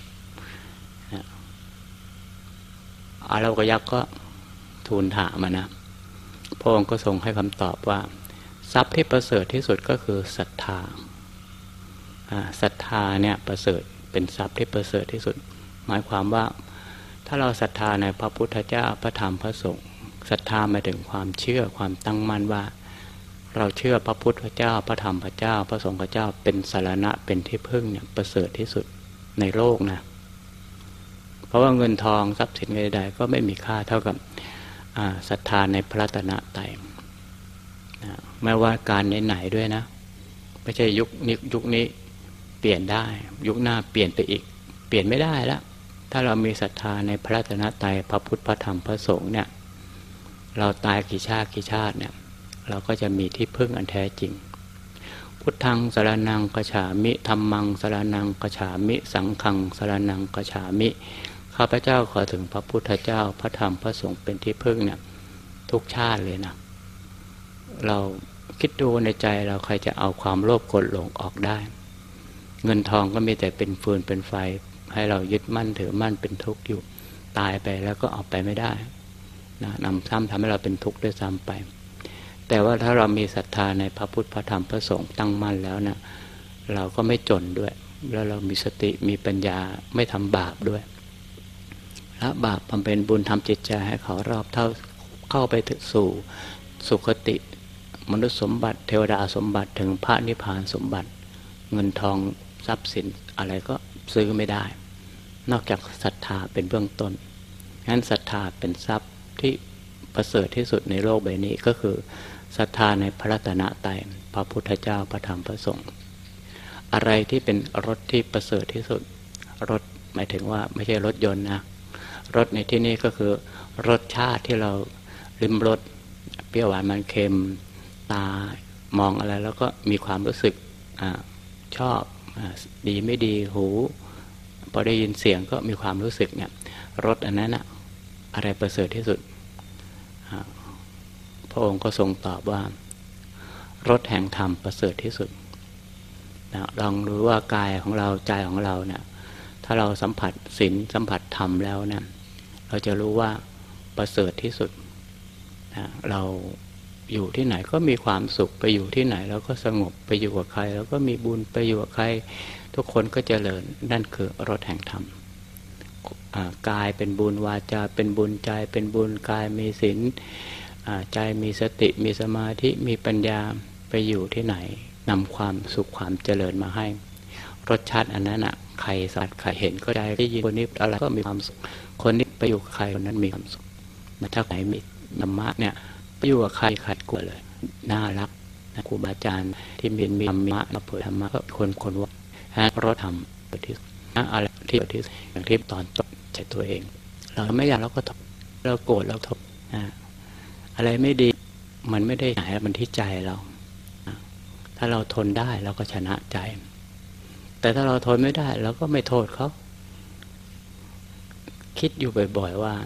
อาโลกยักษ์ก็ทูลถามมานะพระองค์ก็ทรงให้คำตอบว่าทรัพย์ที่ประเสริฐที่สุดก็คือศรัทธาศรัทธาเนี่ยประเสริฐเป็นทรัพย์ที่ประเสริฐที่สุดหมายความว่าถ้าเราศรัทธาในพระพุทธเจ้าพระธรรมพระสงฆ์ศรัทธาหมายถึงความเชื่อความตั้งมั่นว่าเราเชื่อพระพุทธเจ้าพระธรรมพระเจ้าพระสงฆ์พระเจ้าเป็นสรณะเป็นที่พึ่งเนี่ยประเสริฐที่สุดในโลกนะเพราะว่าเงินทองทรัพย์สินใดๆก็ไม่มีค่าเท่ากับศรัทธาในพระรัตนตรัยไม่ว่าการไหนๆด้วยนะไม่ใช่ยุคนี้ยุคนี้เปลี่ยนได้ยุคหน้าเปลี่ยนไปอีกเปลี่ยนไม่ได้แล้วถ้าเรามีศรัทธาในพระรัตนตรัยพระพุทธพระธรรมพระสงฆ์เนี่ยเราตายกี่ชาติกี่ชาติเนี่ยเราก็จะมีที่พึ่งอันแท้จริงพุทธังสรณังคัจฉามิธัมมังสรณังคัจฉามิสังฆังสรณังคัจฉามิข้าพเจ้าขอถึงพระพุทธเจ้าพระธรรมพระสงฆ์เป็นที่พึ่งเนี่ยทุกชาติเลยนะเราคิดดูในใจเราใครจะเอาความโลภโกรธหลงออกได้เงินทองก็มีแต่เป็นฟืนเป็นไฟให้เรายึดมั่นถือมั่นเป็นทุกข์อยู่ตายไปแล้วก็เอาไปไม่ได้นะนำซ้ำทำให้เราเป็นทุกข์ด้วยซ้ำไปแต่ว่าถ้าเรามีศรัทธาในพระพุทธพระธรรมพระสงฆ์ตั้งมั่นแล้วนะเราก็ไม่จนด้วยแล้วเรามีสติมีปัญญาไม่ทำบาปด้วยละบาปบำเพ็ญบุญทำจิตใจให้เขารอบเท่าเข้าไปสู่สุคติมนุษย์สมบัติเทวดาสมบัติถึงพระนิพพานสมบัติเงินทองทรัพย์สินอะไรก็ซื้อไม่ได้นอกจากศรัทธาเป็นเบื้องต้นงั้นศรัทธาเป็นทรัพย์ที่ประเสริฐที่สุดในโลกใบนี้ก็คือศรัทธาในพระรัตนตรัยพระพุทธเจ้าพระธรรมพระสงฆ์อะไรที่เป็นรถที่ประเสริฐที่สุดรถหมายถึงว่าไม่ใช่รถยนต์นะรสในที่นี้ก็คือรสชาติที่เราลิ้มรสเปรี้ยวหวานมันเค็มตามองอะไรแล้วก็มีความรู้สึกอชอบอดีไม่ดีหูพอได้ยินเสียงก็มีความรู้สึกเนี่ยรสอันนั้นนะอะไรประเสริฐที่สุดพระองค์ก็ทรงตอบว่ารสแห่งธรรมประเสริฐที่สุดนะลองรู้ว่ากายของเราใจของเราเนี่ยถ้าเราสัมผัสศีลสัมผัสธรรมแล้วเนี่ยเราจะรู้ว่าประเสริฐที่สุดนะเราอยู่ที่ไหนก็มีความสุขไปอยู่ที่ไหนเราก็สงบไปอยู่กับใครแล้วก็มีบุญไปอยู่กับใครทุกคนก็เจริญนั่นคือรสแห่งธรรมกายเป็นบุญวาจาเป็นบุญใจเป็นบุญกายมีศีลใจมีสติมีสมาธิมีปัญญาไปอยู่ที่ไหนนำความสุขความเจริญมาให้รสชาติอันนั้นอ่ะใครสัตว์ใครเห็นก็ได้ได้ยินคนนี้อะไรก็มีความสุขคนนี้ไปอยู่กับใครคนนั้นมีความสุขถ้าใครมีธรรมะเนี่ยไปอยู่กับใครใครกลัวเลยน่ารักนะครูบาอาจารย์ที่มีมีธรรมะมาเผยธรรมะก็คนคนว่ารสธรรมเปิดที่อะไรที่เปิดที่อย่างที่ตอนต้นใจตัวเองเราไม่อยากเราก็ทบเราโกรธเราทบอะไรไม่ดีมันไม่ได้หายมันที่ใจเราถ้าเราทนได้เราก็ชนะใจแต่ถ้าเราทนไม่ได้เราก็ไม่โทษเขาคิดอยู่บ่อยๆว่า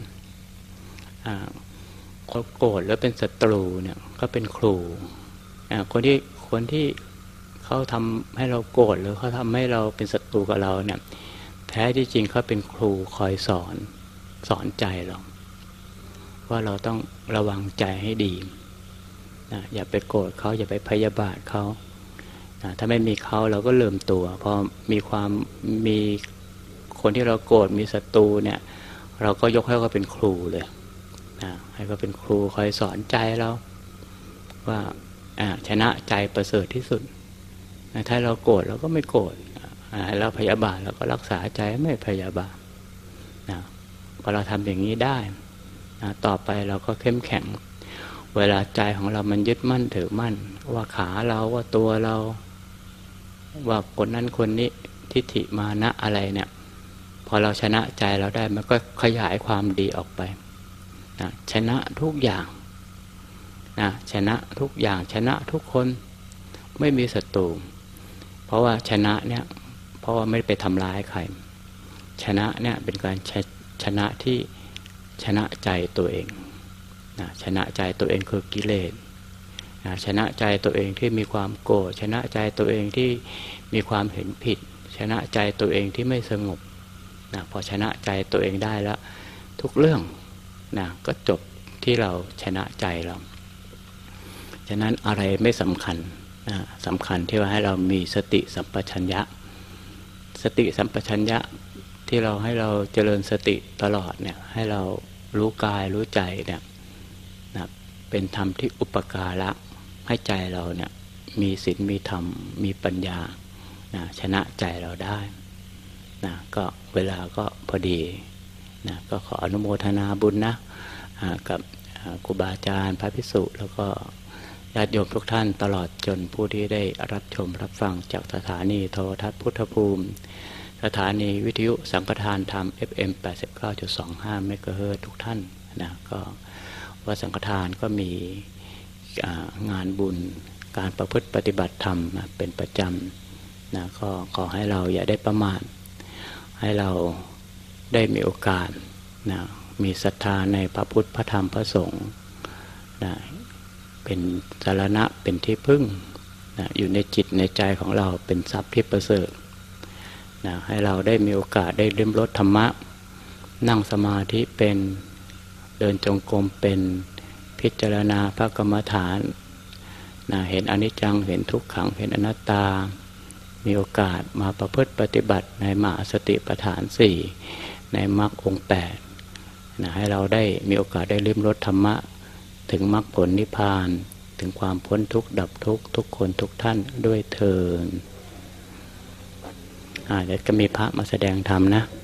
คนโกรธแล้วเป็นศัตรูเนี่ยก็เป็นครูคนที่คนที่เขาทำให้เราโกรธหรือเขาทำให้เราเป็นศัตรูกับเราเนี่ยแท้ที่จริงเขาเป็นครูคอยสอนสอนใจเราว่าเราต้องระวังใจให้ดีนะอย่าไปโกรธเขาอย่าไปพยาบาทเขานะถ้าไม่มีเขาเราก็เลื่อมตัวพอมีความมีคนที่เราโกรธมีศัตรูเนี่ยเราก็ยกให้เขาเป็นครูเลยนะให้เขาเป็นครูคอยสอนใจเราว่าชนะใจประเสริฐที่สุดนะถ้าเราโกรธเราก็ไม่โกรธเราพยาบาทเราก็รักษาใจไม่พยาบาทนะพอเราทำอย่างนี้ได้นะต่อไปเราก็เข้มแข็งเวลาใจของเรามันยึดมั่นถือมั่นว่าขาเราว่าตัวเราว่าคนนั้นคนนี้ทิฏฐิมานะอะไรเนี่ยพอเราชนะใจเราได้มันก็ขยายความดีออกไปนะชนะทุกอย่างนะชนะทุกอย่างชนะทุกคนไม่มีศัตรูเพราะว่าชนะเนี่ยเพราะว่าไม่ไปทำร้ายใครชนะเนี่ยเป็นการชนะที่ชนะใจตัวเองนะชนะใจตัวเองคือกิเลสนะชนะใจตัวเองที่มีความโกรธชนะใจตัวเองที่มีความเห็นผิดชนะใจตัวเองที่ไม่สงบนะพอชนะใจตัวเองได้แล้วทุกเรื่องนะก็จบที่เราชนะใจเราฉะนั้นอะไรไม่สำคัญนะสำคัญที่ว่าให้เรามีสติสัมปชัญญะสติสัมปชัญญะที่เราให้เราเจริญสติตลอดเนี่ยให้เรารู้กายรู้ใจเนี่ยนะเป็นธรรมที่อุปการะให้ใจเราเนี่ยมีศีลมีธรรมมีปัญญานะชนะใจเราได้นะก็เวลาก็พอดีนะก็ขออนุโมทนาบุญนะกับครูบาอาจารย์พระภิกษุแล้วก็ญาติโยมทุกท่านตลอดจนผู้ที่ได้รับชมรับฟังจากสถานีโทรทัศน์พุทธภูมิสถานีวิทยุสังฆทานธรรม เอฟ เอ็ม แปดสิบเก้าจุดสองห้า เมกะเฮิรตซ์ทุกท่านนะก็ว่าสังฆทานก็มีงานบุญการประพฤติปฏิบัติธรรมเป็นประจำนะก็ขอให้เราอย่าได้ประมาทให้เราได้มีโอกาสนะมีศรัทธาในพระพุทธพระธรรมพระสงฆ์นะเป็นสารณะเป็นที่พึ่งนะอยู่ในจิตในใจของเราเป็นทรัพย์ที่ประเสริฐนะให้เราได้มีโอกาสได้ลิ้มรสธรรมะนั่งสมาธิเป็นเดินจงกรมเป็นพิจารณาพระกรรมฐานนะเห็นอนิจจังเห็นทุกขังเห็นอนัตตามีโอกาสมาประพฤติปฏิบัติในมหาสติปัฏฐานสี่ในมรรคองค์แปดนะให้เราได้มีโอกาสได้ลิ้มรสธรรมะถึงมรรคผลนิพพานถึงความพ้นทุกข์ดับทุกข์ทุกคนทุกท่านด้วยเทอญอ่าเดี๋ยวก็มีพระมาแสดงธรรมนะ